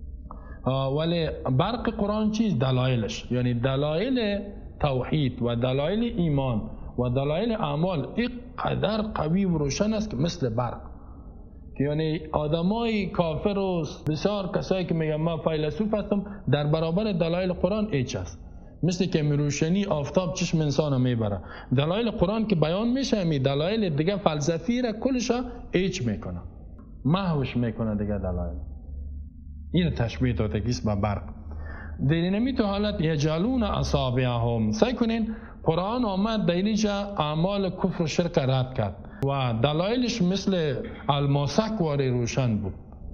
ولی برق قرآن چیز؟ دلایلش، یعنی دلایل توحید و دلایل ایمان و دلایل اعمال اینقدر قوی و روشن است که مثل برق، یعنی آدمای کافر و بسیار کسایی که میگن ما فیلسوف هستم در برابر دلایل قرآن ایچ است. مثل که روشنی آفتاب چشم انسان میبره، دلایل قرآن که بیان میشه می دلایل دیگه فلسفی را کلشا ایچ میکنه، محوش میکنه دیگه دلایل. این تشبیه داده کیست با برق. در اینمی تو حالت یجعلون اصابعهم، سعی کنین قرآن آمد در اینجا اعمال کفر و شرک رد کرد و دلایلش مثل الماسک واری روشن بود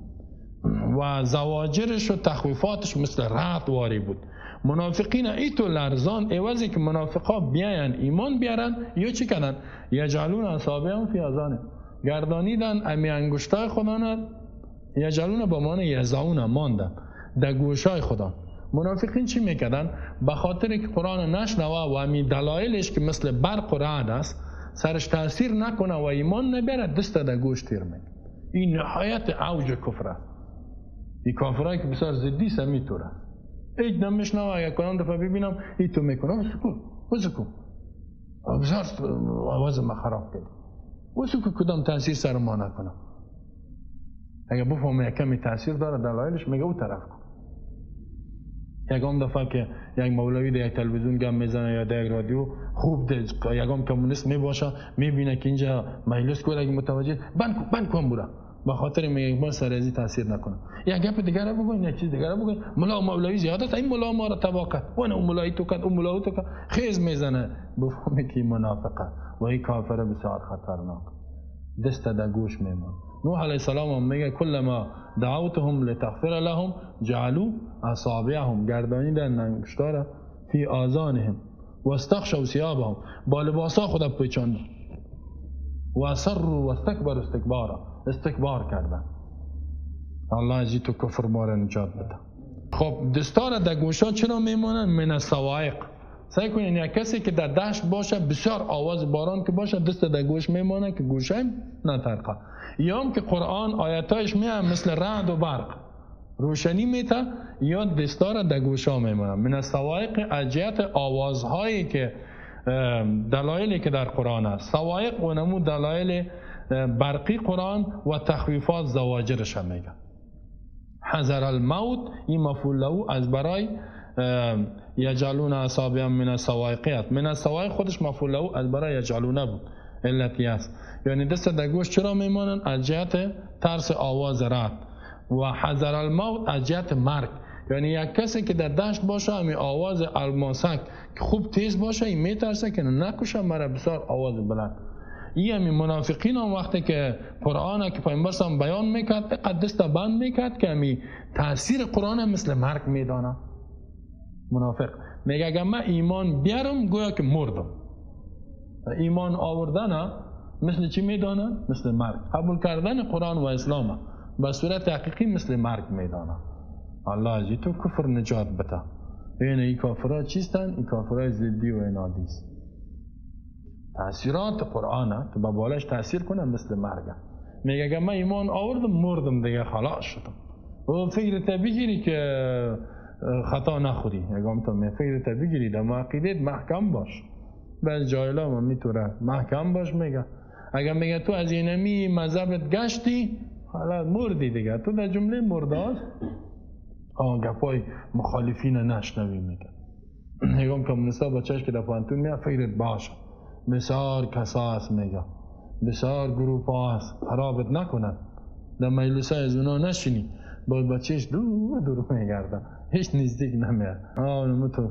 و زواجرش و تخویفاتش مثل رعد واری بود. منافقین ایتو لرزان، عوضی که منافقا بیاین ایمان بیارن یا چی کنن؟ یجعلون اصابعهم فی آذانهم، گردانیدن امی انگشتای خدا، یجعلون با معنی یضعون، ماندن در گوشای خدا. منافقین چی میکردن؟ به خاطر که قرآن نشنوه و امی دلایلش که مثل برق و رعد است سرش تاثیر نکنه و ایمان نبیره، دست در گوش تیر میکنه. این نهایت اوج کفر است. این کافرایی که بسیار زدی سمی طور است. ایک نمیشنوه، اگر کنم دفعه ببینم ای تو میکنم سکون و سکون بسیار آواز ما خراب کرد و سکون کدام تاثیر سر ما نکنم. اگر بفهمه کمی تاثیر داره دلایلش میگه او طرف کن. یکم دفعه که یک مولوی در یک تلویزیون گم میزنه یا در یک رادیو خوب ده یکم کمونیست میباشه میبینه که اینجا مجلس کوره اگه متوجه بند کن بند کن بوده به خاطر میگه ما سرازی تاثیر نکنه. یک گپ دیگه رو بگو، یک چیز دیگه رو بگو، ملا مولوی زیاد است، این ملا ما رو تباه کرد و اون مولای تو کرد اون مولای تو کرد، خیز میزنه بفهمه که منافقه و این کافر بسیار خطرناک. دست در گوش میمونه. نوح علیه السلام هم میگه کلما دعوتهم لتغفر لهم جعلوا اصابعهم، گردانیدن انگشتار فی آذانهم و استغشوا ثیابهم، با لباسا خود پیچاندن و اصروا و استکبروا استکبارا، استکبار کردن. الله از تو کفر ما را نجات بده. خب دستار در گوشا چرا میمونن؟ من الصواعق. سعی کنین یک کسی که در دشت باشه بسیار آواز باران که باشه دست در گوش میمونه که گوشه نترقه. یا هم که قرآن آیاتایش میاد مثل رعد و برق روشنی میته، یا دستار در گوشا میمونه. من الصواعق اجیت آوازهایی که دلایلی که در قرآن است. صواعق و نمو دلایل برقی قرآن و تخویفات زواجرش هم میگه. حذر الموت این مفعول له از برای یجعلون اصابعهم من الصواعق. من الصواعق خودش مفعول له از برای یجعلونه بود، علتی است. یعنی دست در گوش چرا میمانن؟ از جهت ترس آواز رعد. و حذر الموت از جهت مرگ، یعنی یک کسی که در دشت باشه همی آواز الماسک که خوب تیز باشه این میترسه که نکشه مرا بسیار آواز بلند. این همی منافقین هم وقتی که قرآن که پیامبر هم بیان میکرد اقد دست بند میکرد که همی تاثیر قرآن هم مثل مرگ میدانه. منافق میگه اگر من ایمان بیارم گویا که مردم. ایمان آوردن مثل چی میدانه؟ مثل مرگ. قبول کردن قرآن و اسلام به صورت حقیقی مثل مرگ میدانه. الله از تو کفر نجات بده. این ای کافرها چیستن؟ این کافرهای ضدی و عنادی است. تأثیرات قرآن که به بالش تأثیر کنه مثل مرگ. میگه اگر من ایمان آوردم مردم دیگه خلاص شدم. و فکر بگیری که خطا نخوری. اگر تو می فکر بگیری در عقیدت محکم باش. بعض جاهلا هم میتونه محکم باش میگه. اگر میگه تو از اینمی مذهبت گشتی حالا مردی دیگه. تو در جمله مرده هست آن گپای مخالفین نشنوی میگه. نگم کمونیستا بچهش که در پانتون میاد فکرت باشه. بسیار کسا هست میگه. بسیار گروپ ها هست. خرابت نکنن. در مجلس های از اونا نشینی. با بچهش دور دور میگرده. هیچ نزدیک نمیاد. آه نمتو.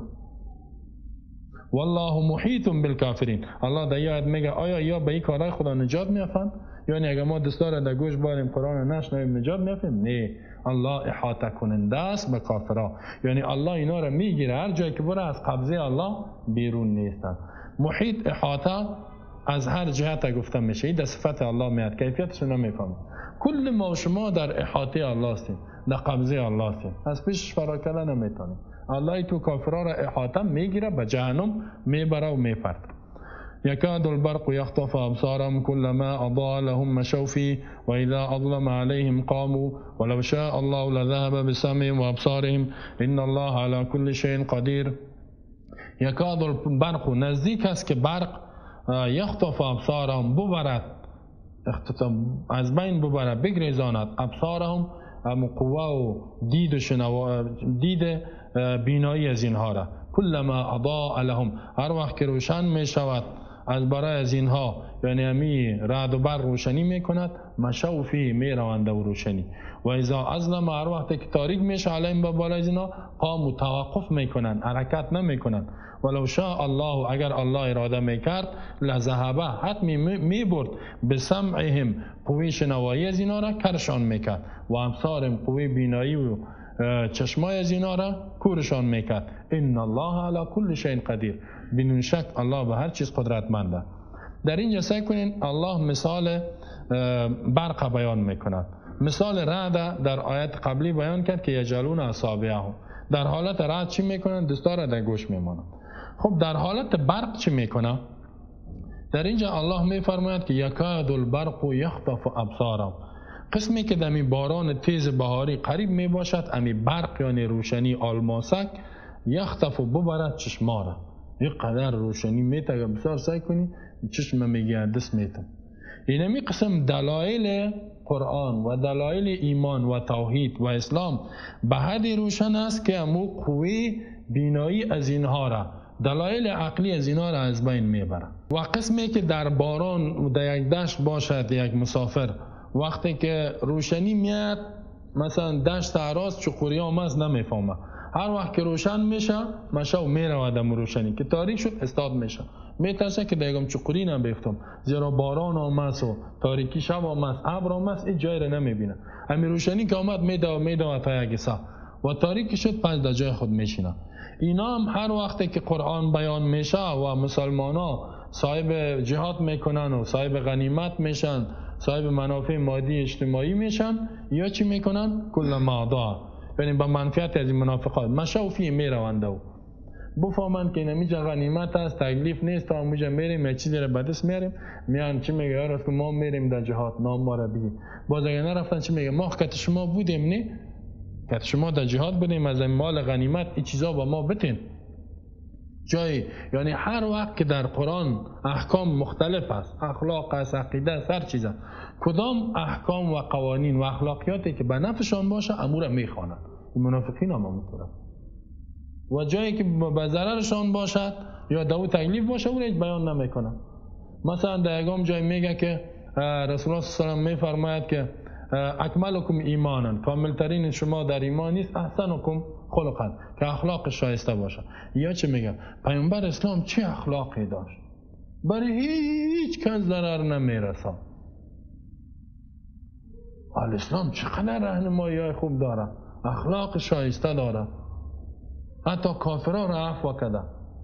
والله محیط بالکافرین. الله در یاد میگه آیا یا به این کارهای خدا نجات میافند؟ یعنی اگر ما دستار در گوش باریم قرآن نشنویم نجات میافیم؟ نه. الله احاطه کننده است به کافرها. یعنی الله اینا را میگیره هر جایی که بره از قبضه الله بیرون نیستن. محیط احاطه از هر جهت گفته میشه. این در صفت الله میاد. کیفیتش نمیفهمیم. کل ما و شما در احاطه الله هستیم. در قبضه الله هستیم. از پیشش فرار کردن نمیتونیم. الله تو کافرها را احاطه میگیره به جهنم میبره و میپرد. یکاد البرق یخطف ابصارهم كلما اضاء لهم مشوا فيه واذا اظلم عليهم قاموا ولو شاء الله لذهب بسمعهم وابصارهم ان الله على كل شيء قدیر. یکاد البرق نزدیک است که برق یخطف ابصارهم ببرد، از بین ببرد بگریزاند ابصارهم هم قوه و دید و شنوا دید بینایی از اینها را. کلما اضاء لهم هر وقت که روشن می شود از برای از اینها یعنی همی رعد و برق روشنی می کند مشوا فیه می روند و روشنی. و اذا اظلم هر وقت که تاریک می شه علیهم به بالای از اینها قاموا توقف می کنند حرکت نمی کنند. ولو شاء الله اگر الله اراده می کرد لذهب حتمی می برد به سمعهم قوی شنوایی از اینا را کرشان می کرد و ابصارهم قوی بینایی و چشمای از اینا را کورشان می کرد. ان الله علی کل شیء قدیر. بدون شک الله به هر چیز قدرتمنده. در اینجا سعی کنین الله مثال برق بیان می کند. مثال رعد در آیت قبلی بیان کرد که یجعلون اصابعهم. در حالت رعد چی میکنن؟ دستار در گوش میمانند. خب در حالت برق چی میکنه؟ در اینجا الله میفرماید که یکاد البرق یخطف ابصارهم. قسمی که دمی باران تیز بهاری قریب می باشد امی برق یعنی روشنی آلماسک یخطف و ببرد چشما را. یک قدر روشنی میته بسیار سعی کنی چشم میگه دست میته. اینمی قسم دلایل قرآن و دلایل ایمان و توحید و اسلام به حدی روشن است که امو قوی بینایی از اینها را دلایل عقلی از اینها را از بین میبرد. و قسمی که در باران در یک دشت باشد یک مسافر وقتی که روشنی میاد مثلا دشت اراز چقوری هم از نمیفهمه هر وقت که روشن میشه مشه و میره آدم روشنی که تاریک شد استاد میشه، میترسه که دیگم چقوری نبیفتم زیرا باران آمد و تاریکی شب آمد ابر آمد این جای رو نمیبینه. همین روشنی که آمد میده و میده و تا یک سا و تاریکی شد پس در جای خود میشینه. اینا هم هر وقتی که قرآن بیان میشه و مسلمان ها صاحب جهاد میکنن و صاحب غنیمت میشن، صاحب منافع مادی اجتماعی میشن، یا چی میکنن؟ کل معدا، یعنی با منفعت از این منافقات مشوفی میروند و بفهمند که اینمیجا غنیمت است، تکلیف نیست، تا همونجا میریم یک چیزی رو به دست میاریم، میان چی میگه یار است که ما میریم در جهاد، نام ما را بگی. باز اگه نرفتن چی میگه ما کت شما بودیم نه، کت شما در جهاد بودیم، از این مال غنیمت این چیزا با ما بتین جایی. یعنی هر وقت که در قرآن احکام مختلف است، اخلاق است، عقیده است، هر چیز است، کدام احکام و قوانین و اخلاقیاتی که به نفعشان باشه امور میخوانند. منافقین هم همونطوره و جایی که به ضررشان باشد یا دو تکلیف باشه او را بیان نمیکنن. مثلا در یکم جای میگه که رسول الله صلی الله علیه و آله میفرماید که اکملکم ایمانا، کاملترین شما در ایمان نیست، احسنکم خلقا، که اخلاق شایسته باشه. یا چه میگه پیامبر اسلام چه اخلاقی داشت، برای هیچ کس ضرر نمیرسه. الاسلام چقدر راهنمایی خوب داره، اخلاق شایسته داره، حتی کافرها را عفو کرده.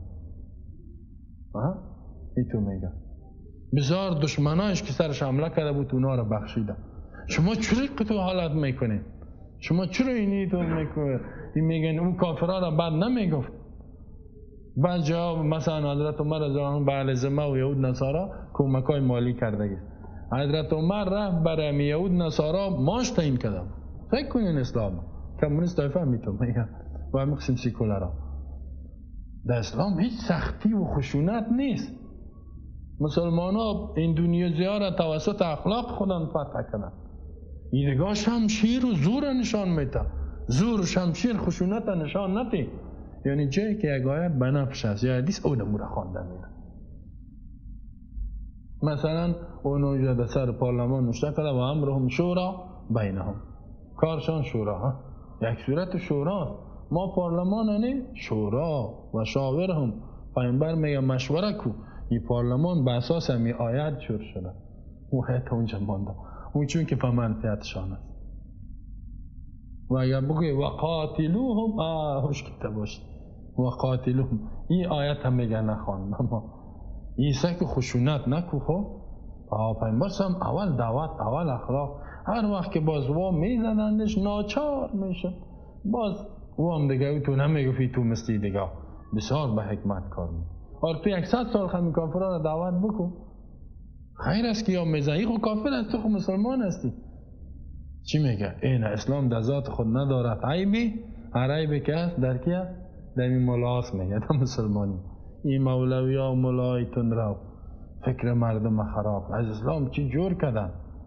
ای تو میگه بسیار دشمنایش که سرش حمله کرده بود اونا را بخشیده. شما چرا تو حالت میکنید؟ شما چرا اینی تو میکنید؟ این میگن اون کافرها را بعد نمیگفت. بعد جواب مثلا حضرت عمر رضی الله عنه به اهل ذمه و یهود نصارا کمکای مالی کرده. حضرت عمر رفت برای یهود نصارا ماش تعیین کرد. فکر کنین اسلام کمونیست طایفه میتون میگن و همین قسم سیکولرها. در اسلام هیچ سختی و خشونت نیست. مسلمان ها این دنیا زیاره توسط اخلاق خودن فتح کردن. ایدگاه شمشیر و زور نشان میده، زور و شمشیر خشونت نشان نده. یعنی جایی که یک آیت بنفش است یا حدیث او نموره خوانده میره. مثلا اونو در سر پارلمان نشته کرده و امرهم شورا بینهم، کارشان شورا ها. یک صورت شورا، ما پارلمان نه شورا و شاورهم. پیامبر میگه مشوره کو. این پارلمان به اساس می آیت شروع شده، اون آیت اونجا مانده، اون چون که به منفعتشان است. و اگر بگوی وقاتلوهم آه هوش کته باشید وقاتلوهم، این آیت هم میگه نخوان. اما ایسا که خشونت نکو خو پیامبر هم اول دعوت، اول اخلاق. هر وقت که باز وام میزنندش ناچار میشه، باز وام دیگه تو نمیگفی تو مستی دیگه. بسیار به حکمت کار میکنه. اور تو یکصد سال خمی کافران را دعوت بکن، خیر است که یا میزنی خود کافر است، تو خود مسلمان هستی. چی میگه؟ این اسلام در ذات خود ندارد عیبی، هر عیبی که هست در کی هست؟ در این ملاست میگه در مسلمانی. این مولوی ها و ملایتون رو فکر مردم خراب از اسلام چی جور کردن.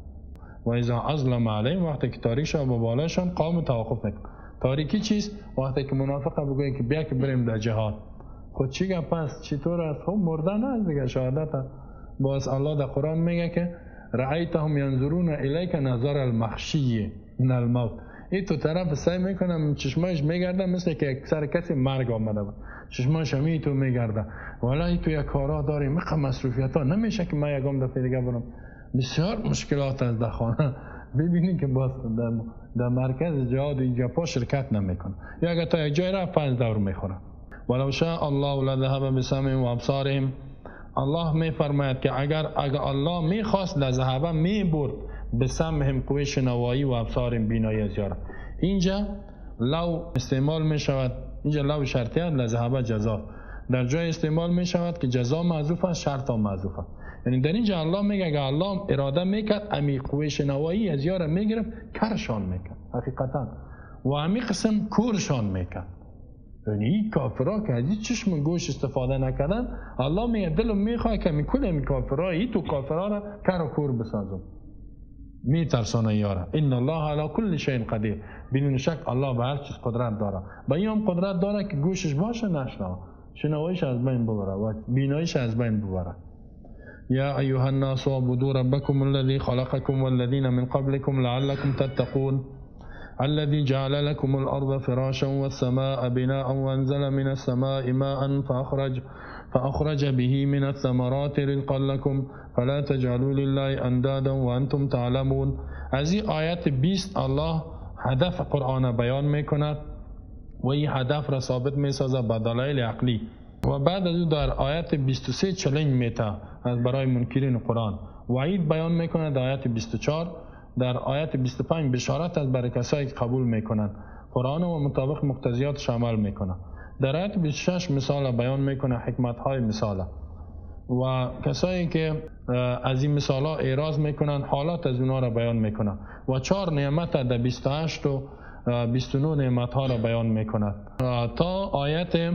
و ایزا ازلم علیم، وقتی که تاریک شد با بالاشان قام توقف میکن. تاریکی چیست؟ وقتی که منافقه بگوین که بیا که بریم در جهاد، خود چی گپ است؟ چطور است؟ خب مردن است دیگه، شهادت است. باز الله در قرآن میگه که رأیتهم ینظرون الیک نظر المخشی من الموت. این تو طرف سعی میکنم چشمایش میگرده مثل که سر کسی مرگ آمده بود، چشمایش همی تو میگرده. والا تو یک کارا داری مقام مصروفیت ها نمیشه که من یکم دفعه دیگه برم. بسیار مشکلات از در خانه. ببینید که باز در, در مرکز جهاد اینجا پا شرکت نمیکنه، یا اگر تا یک جای رفت پنج دور میخوره. ولو شاء الله لذهب بسمعهم و ابصارهم. الله میفرماید که اگر اگر الله میخواست لذهب میبرد بسمعهم قوه شنوایی و ابصارهم بینایی از یاره. اینجا لو استعمال میشود، اینجا لو شرطیه، لذهب جزا در جای استعمال میشود که جزا محذوف است، شرط هم محذوف است. یعنی در اینجا الله میگه که الله اراده میکرد امی قوه شنوایی از یاره میگرفت کرشان میکرد حقیقتا، و امی قسم کورشان میکرد. یعنی این کافرها که از این چشم گوش استفاده نکردن، الله میگه دلم میخواه که میکنه این کافرها، این تو کافرها را کر و کور بسازم، میترسانه یاره. این الله علی کل شیء قدیر. بدون شک الله به هر چیز قدرت داره. با این هم قدرت داره که گوشش باشه نشنوه، شنوایش از بین ببره و بینایش از بین ببره. یا ایها الناس اعبدوا ربکم الذی خلقکم والذین من قبلکم لعلکم تتقون. الذي جعل لكم الأرض فراشا والسماء بناء وأنزل من السماء ماء فأخرج فأخرج به من الثمرات رزقا لكم فلا تجعلوا لله أندادا وأنتم تعلمون. از این آیت بیست الله هدف قرآن بیان میکند و این هدف را ثابت میسازه به دلایل عقلی. و بعد از او در آیت بیست و سه چالش میته از برای منکرین قرآن. وعید بیان میکند در آیت بیست و چهار. در آیت بیست و پنج بشارت از برای کسایی که قبول میکنند قرآن و مطابق مقتضیاتش عمل میکنند. در آیت بیست و شش مثال بیان میکنه، حکمت های مثال و کسایی که از این مثال ها اعراض میکنن حالات از اونا را بیان میکنه و چهار نعمت در بیست و هشت و بیست و نه نعمت ها را بیان میکند تا آیت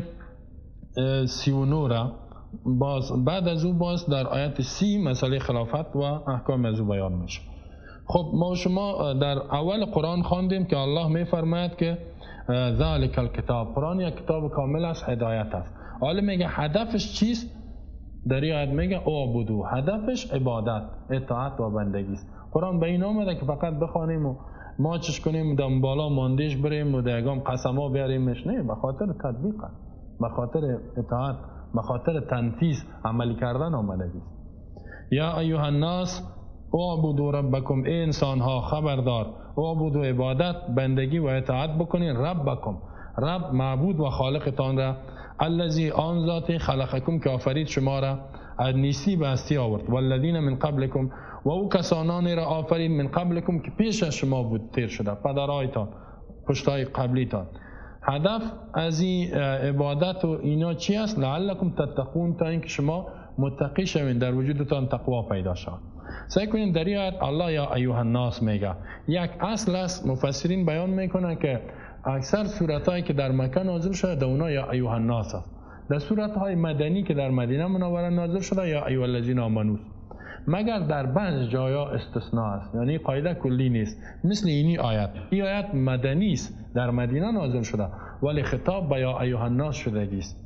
سی و نه را. باز بعد از او باز در آیت سی مسئله خلافت و احکام از او بیان میشه. خب ما شما در اول قرآن خواندیم که الله میفرماید که ذالک الکتاب، قرآن یک کتاب کامل است، هدایت است. حالا میگه هدفش چیست؟ در این آیت میگه اعبدوا، هدفش عبادت، اطاعت و بندگی است. قرآن به این آمده که فقط بخوانیم و ما چش کنیم دم بالا ماندیش بریم و دیگام قسما بیاریمش، نه، به خاطر تطبیق است، به خاطر اطاعت، به خاطر تنفیذ عملی کردن آمده است. یا ایها الناس اعبدوا ربکم، ای انسان ها خبردار، اعبدوا عبادت، بندگی و اطاعت بکنین ربکم، رب معبود و خالقتان را، الذی آن ذات خلقکم که آفرید شما را از نیستی به هستی آورد، والذین من قبلکم و او کسانانی را آفرید من قبلکم که پیش از شما بود تیر شده، پدرایتان، پشتای قبلیتان. هدف از این عبادت و اینا چی است؟ لعلکم تتقون، تا اینکه شما متقی شوین، در وجودتان تقوا پیدا شود. سعی کنین در این آیت الله یا ایها الناس میگه یک اصل است. مفسرین بیان میکنن که اکثر سورتایی که در مکه نازل شده در اونا یا ایها الناس است. در سورتهای مدنی که در مدینه منوره نازل شده یا ایها الذین آمنو، مگر در بعض جایا استثناء است، یعنی قاعده کلی نیست. مثل اینی آیت، این آیت مدنی است، در مدینه نازل شده ولی خطاب به یا ایها الناس شده است.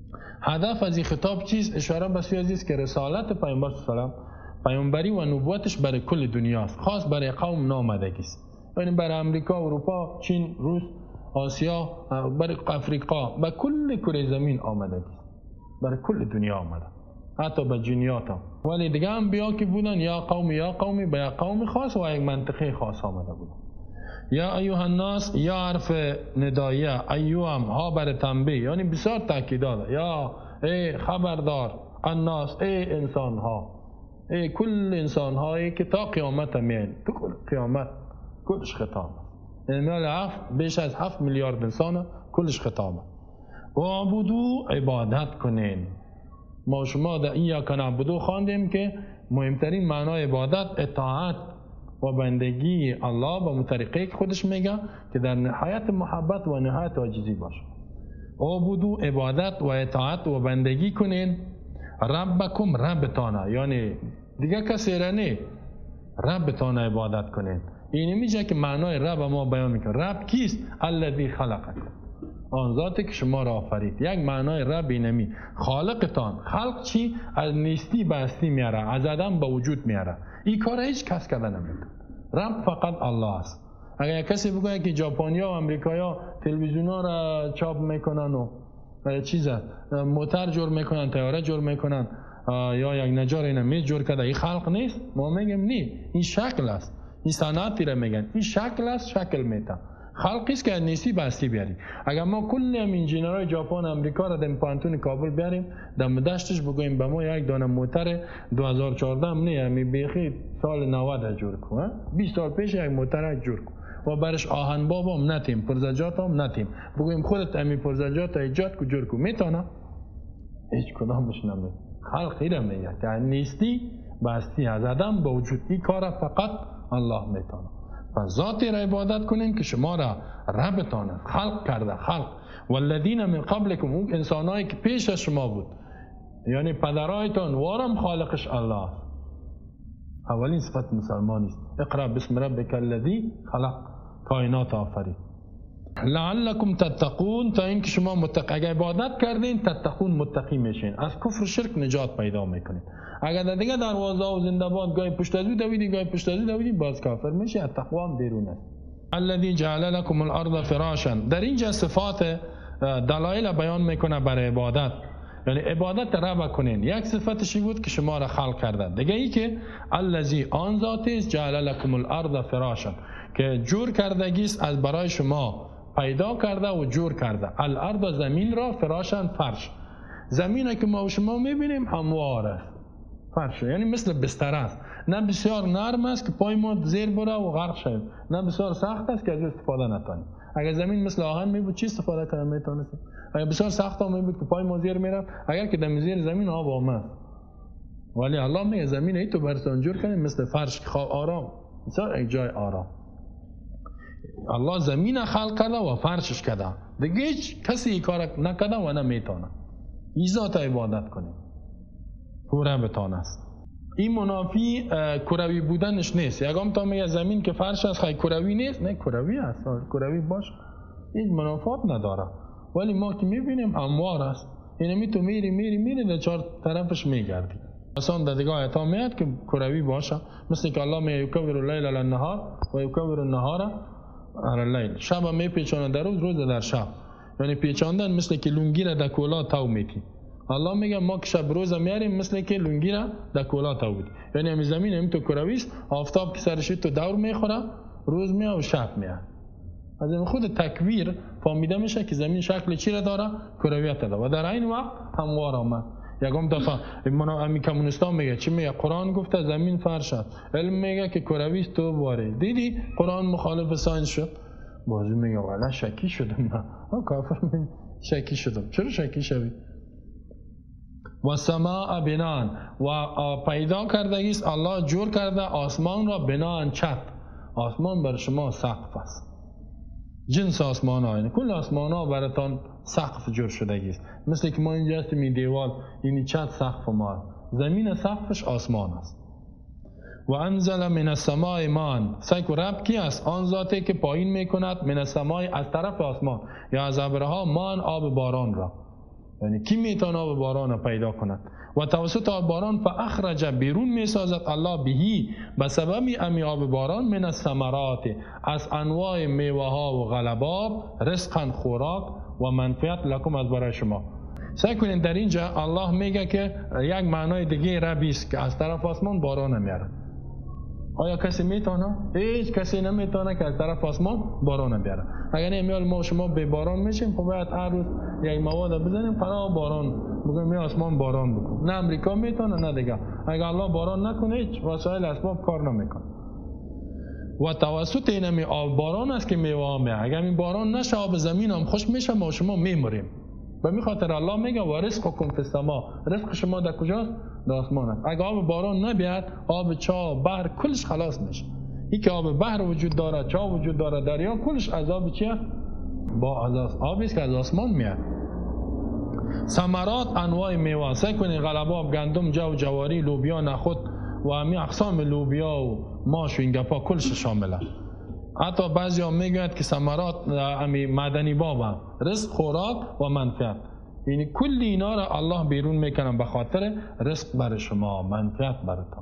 هدف از این خطاب چیست؟ اشاره به سوی است که رسالت پیامبر صلی الله علیه و پیامبری و نبوتش برای کل دنیاست، خاص برای قوم نامدگی است، یعنی برای امریکا، اروپا، چین، روس، آسیا، برای افریقا، به کل کره زمین آمدگی است، برای کل دنیا آمده، حتی به جنیات هم. ولی دیگه هم بیا که بودن یا قوم یا قومی به یک قوم خاص و یک منطقه خاص آمده بودن. یا ایها الناس، یا حرف ندایه، ایوهم ها برای تنبیه، یعنی بسیار تاکیدات، یا ای خبردار، الناس ای انسان ها، ای کل انسان هایی که تا قیامت همین، تو کل قیامت کلش خطاب است، یعنی هفت بیش از هفت میلیارد انسان کلش خطاب است. و عبودو، عبادت کنین. ما شما در این یا کنعبدو خواندیم که مهمترین معنای عبادت اطاعت و بندگی الله با طریقه که خودش میگه که در نهایت محبت و نهایت عاجزی باشه. عبودو، عبادت و اطاعت و بندگی کنین ربکم، ربتانه، یعنی دیگه کسی را نه، ربتانه عبادت کنین. این میشه که معنای رب ما بیان میکنه. رب کیست؟ الذی خلقکم، آن ذاتی که شما را آفرید. یک معنای رب اینمی، خالقتان. خلق چی؟ از نیستی به هستی میاره، از عدم به وجود میاره. این کار هیچ کس کرده نمیکنه. رب فقط الله است. اگر کسی بگه که ژاپنیا و امریکایا تلویزیونا را چاپ میکنن و چیزا موتر جور میکنن، طیاره جور میکنن، یا یک نجار اینا میز جور کرده، این خلق نیست؟ ما میگیم نه، این شکل است. این صنعتی را میگن این شکل است، شکل میته. خلقی است که از نیستی به هستی بیاریم. اگر ما کل هم انجینرهای ژاپن امریکا را در پانتون کابل بیاریم، در دشتش بگوییم به ما یک دانه موتر دو هزار و چهارده هم نه، همی بیخی سال نود جور کن، بیست سال پیش یک موتر جور کن و برش آهن باب هم نتیم، پرزجات هم نتیم، بگوییم خودت همی پرزجات ایجاد کو جور کن، میتونه؟ هیچ کدامش نمی. خلقی را میگه که نیستی به هستی، از عدم به وجود. این کار فقط الله میتونه. پس ذاتی را عبادت کنین که شما را ربتانه خلق کرده. خلق والذین من قبلکم، اون انسانایی که پیش از شما بود، یعنی پدرایتان وارم خالقش الله. اولین صفت مسلمانی است. اقرا بسم ربک الذی خلق، کائنات آفرید. لعلکم تتقون، تا اینکه شما متقی، اگر عبادت کردین تتقون، متقی میشین، از کفر شرک نجات پیدا میکنین. اگر در دیگه دروازه و زنده‌باد گاهی پشت از او دویدی گاهی پشت از او دویدی، باز کافر میشی، از تقوا هم بیرون است. الذی جعل لكم الارض فراشا. در اینجا صفات دلایل بیان میکنه برای عبادت، یعنی عبادت را بکنین. یک صفتش بود که شما را خلق کرده. دیگه ای که الذی آن ذات است جعل لكم الارض فراشا، که جور کردگی است از برای شما، پیدا کرده و جور کرده. الارض زمین را، فراشا فرش. زمین که ما و شما میبینیم هموار است، فرش، یعنی مثل بستر است. نه بسیار نرم است که پای ما زیر بره و غرق شویم، نه بسیار سخت است که از استفاده نتونیم. اگر زمین مثل آهن می بود چی استفاده کنیم میتونستیم؟ اگر بسیار سخت هم می بود که پای ما زیر میره، اگر که در زیر زمین آب آمد. ولی الله میگه زمین ای تو برسان جور کنیم مثل فرش که خواب آرام، بسیار یک جای آرام. الله زمین خلق کرده و فرشش کرده، دیگه هیچ کسی این کار نکرده و نمیتونه. این ذات عبادت کنیم پوره بتانه است. این منافی کروی بودنش نیست. یکم تا میگه زمین که فرش است خیلی کروی نیست، نه کروی است، کروی باشه، هیچ منافات نداره. ولی ما که میبینیم هموار است، یعنی تو میری میری میری در چهار طرفش میگردی. اصلا در دیگه آیت ها میاد که کروی باشه، مثل که الله میگه یکور اللیل علی النهار و یکور النهار علی اللیل. شب میپیچونه در روز، روز در شب، یعنی پیچاندن مثل که لنگی را در کولا تو میتی. الله میگه ما که شب روز میاریم مثل که لنگی را در کولا تو میتی. یعنی همین زمین همین تو کروی است، آفتاب که سرش تو دور میخوره، روز میاد و شب میاد. از این خود تکویر فهمیده میشه که زمین شکل چی را داره؟ کرویت داره و در این وقت هموار آمد. یکم دفعه امی کمونستان میگه چی میگه؟ قرآن گفته زمین فرش است، علم میگه که کروی است تو باره. دیدی قرآن مخالف ساینس شد؟ بازی میگه والا شکی شدم من، ها کافر من شکی شدم. چرا شکی شوی؟ و سماء بنان، و پیدا کردگی است الله جور کرده آسمان را بنان چت. آسمان بر شما سقف است، جنس آسمان ها، یعنی کل آسمان ها براتان سقف جور شدگی است. مثل که ما اینجا هستیم این دیوال، این چت سقف ما، زمین سقفش آسمان است. و انزل من السماء ماء، سعی و رب کی است؟ آن ذاتی که پایین میکند من السماء از طرف آسمان یا از ابرها ماء آب باران را. یعنی کی میتونه آب باران را پیدا کند؟ و توسط آب باران فاخرج بیرون میسازد الله بهی به سبب امی آب باران من الثمرات از انواع میوه ها و غلباب رزقا خوراک و منفعت لکم از برای شما. سعی کنین در اینجا الله میگه که یک معنای دیگه ربی است که از طرف آسمان باران میاره. آیا کسی میتونه؟ هیچ کسی نمیتونه که از طرف آسمان باران بیاره. اگر نمیال ما شما به باران میشیم، خب باید هر روز یک مواد بزنیم پناه باران بگیم یا آسمان باران بکن. نه امریکا میتونه نه دیگه. اگر الله باران نکنه هیچ وسایل اسباب کار نمیکنه. و توسط اینمی آب باران است که میوه میاد. اگر این باران نشه آب زمین هم خوش میشه، ما شما میمریم. به می خاطر الله میگه و رزقکم فی السماء، رزق شما در کجاست؟ در آسمان است. اگه آب باران نبیاد، آب چاه بحر کلش خلاص میشه. این که آب بحر وجود داره، چاه وجود داره، دریا کلش از آب چی است؟ با از آبی است که از آسمان میاد. ثمرات انواع میوه، سعی کنین غلباب، گندم، جو، جواری، لوبیا، نخود و همین اقسام لوبیا و ماش و این گپا کلش شامله. حتی بعضی ها میگوید که ثمرات امی معدنی باب رزق، خوراک و منفعت، یعنی کل اینا را الله بیرون میکنه به خاطر رزق برای شما، منفعت براتون.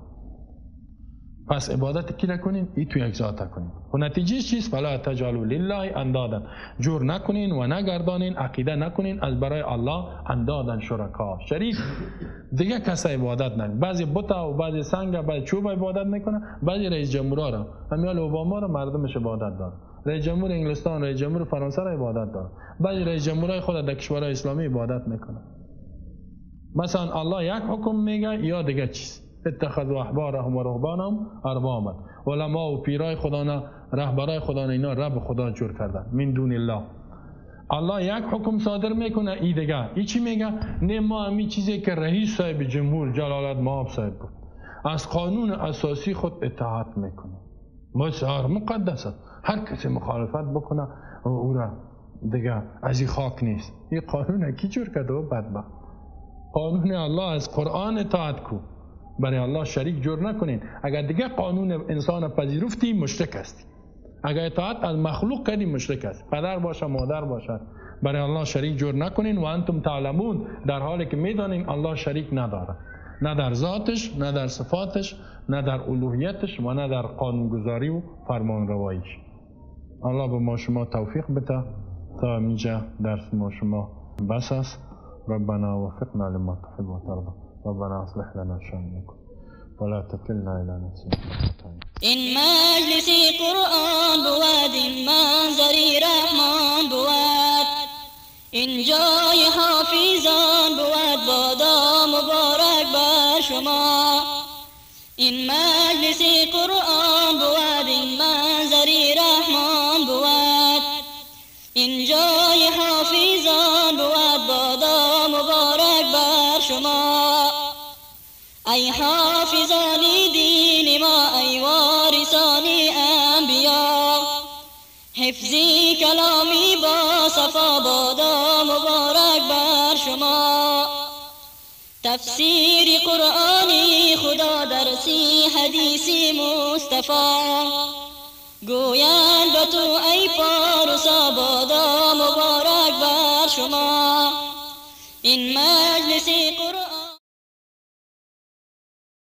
پس عبادت کی را کنین؟ ای تو یک ذات کنین. و نتیجه چیست؟ فلا تجعلوا لله اندادا، جور نکنین و نگردانین، عقیده نکنین از برای الله اندادا شرکا، شریک دیگه کس عبادت نکنین. بعضی بت و بعضی سنگ، بعضی چوب عبادت میکنه، بعضی رئیس جمهورا را، همین اوباما را مردمش عبادت داره، رئیس جمهور انگلستان، رئیس جمهور فرانسه را عبادت داره، بعضی رئیس جمهورای خود در کشورهای اسلامی عبادت میکنه. مثلا الله یک حکم میگه یا دیگه چیز، اتخذوا احبارهم و رهبانهم اربابا، علما و پیرای خدا نه، رهبرای خدا نه، اینا رب خدا جور کردن من دون الله. الله یک حکم صادر میکنه، ای دیگه ای چی میگه؟ نه ما همین چیزی که رئیس صاحب جمهور جلالت مآب صاحب بود از قانون اساسی خود اطاعت میکنه، مسار مقدس است، هر کسی مخالفت بکنه او را دیگه از این خاک نیست. این قانون کی جور کرده و بدبخت؟ قانون الله از قرآن اطاعت کو، برای الله شریک جور نکنین. اگر دیگه قانون انسان پذیرفتی مشرک هستی، اگر اطاعت از مخلوق کردی مشرک است، پدر باشه مادر باشه، برای الله شریک جور نکنین. و انتم تعلمون، در حالی که میدانین الله شریک نداره، نه در ذاتش، نه در صفاتش، نه در الوهیتش و نه در قانونگذاری و فرمان رواییش. الله به ما شما توفیق بده تا اینجا درس ما شما بس است. ربنا وفقنا لما تحب وترضى ربنا اصلح لنا شأننا ولا تكلنا الى نفسنا. این مجلسی قرآن بود، این منظری رحمان بود، این جای حافظان بود، بادا مبارک بر شما. این مجلسی قرآن بود، این منظری رحمان بود، این جای حافظان بود، بادا مبارک بر شما. ای حافظان دین ما، ای وارثان انبیا، حفظی کلامی با صفا، بادا مبارک بر شما. تفسیر قرآنی خدا، درسی حدیثی مصطفی، گویند به تو ای پارسا، بادا مبارک بر شما. این مجلس قرآن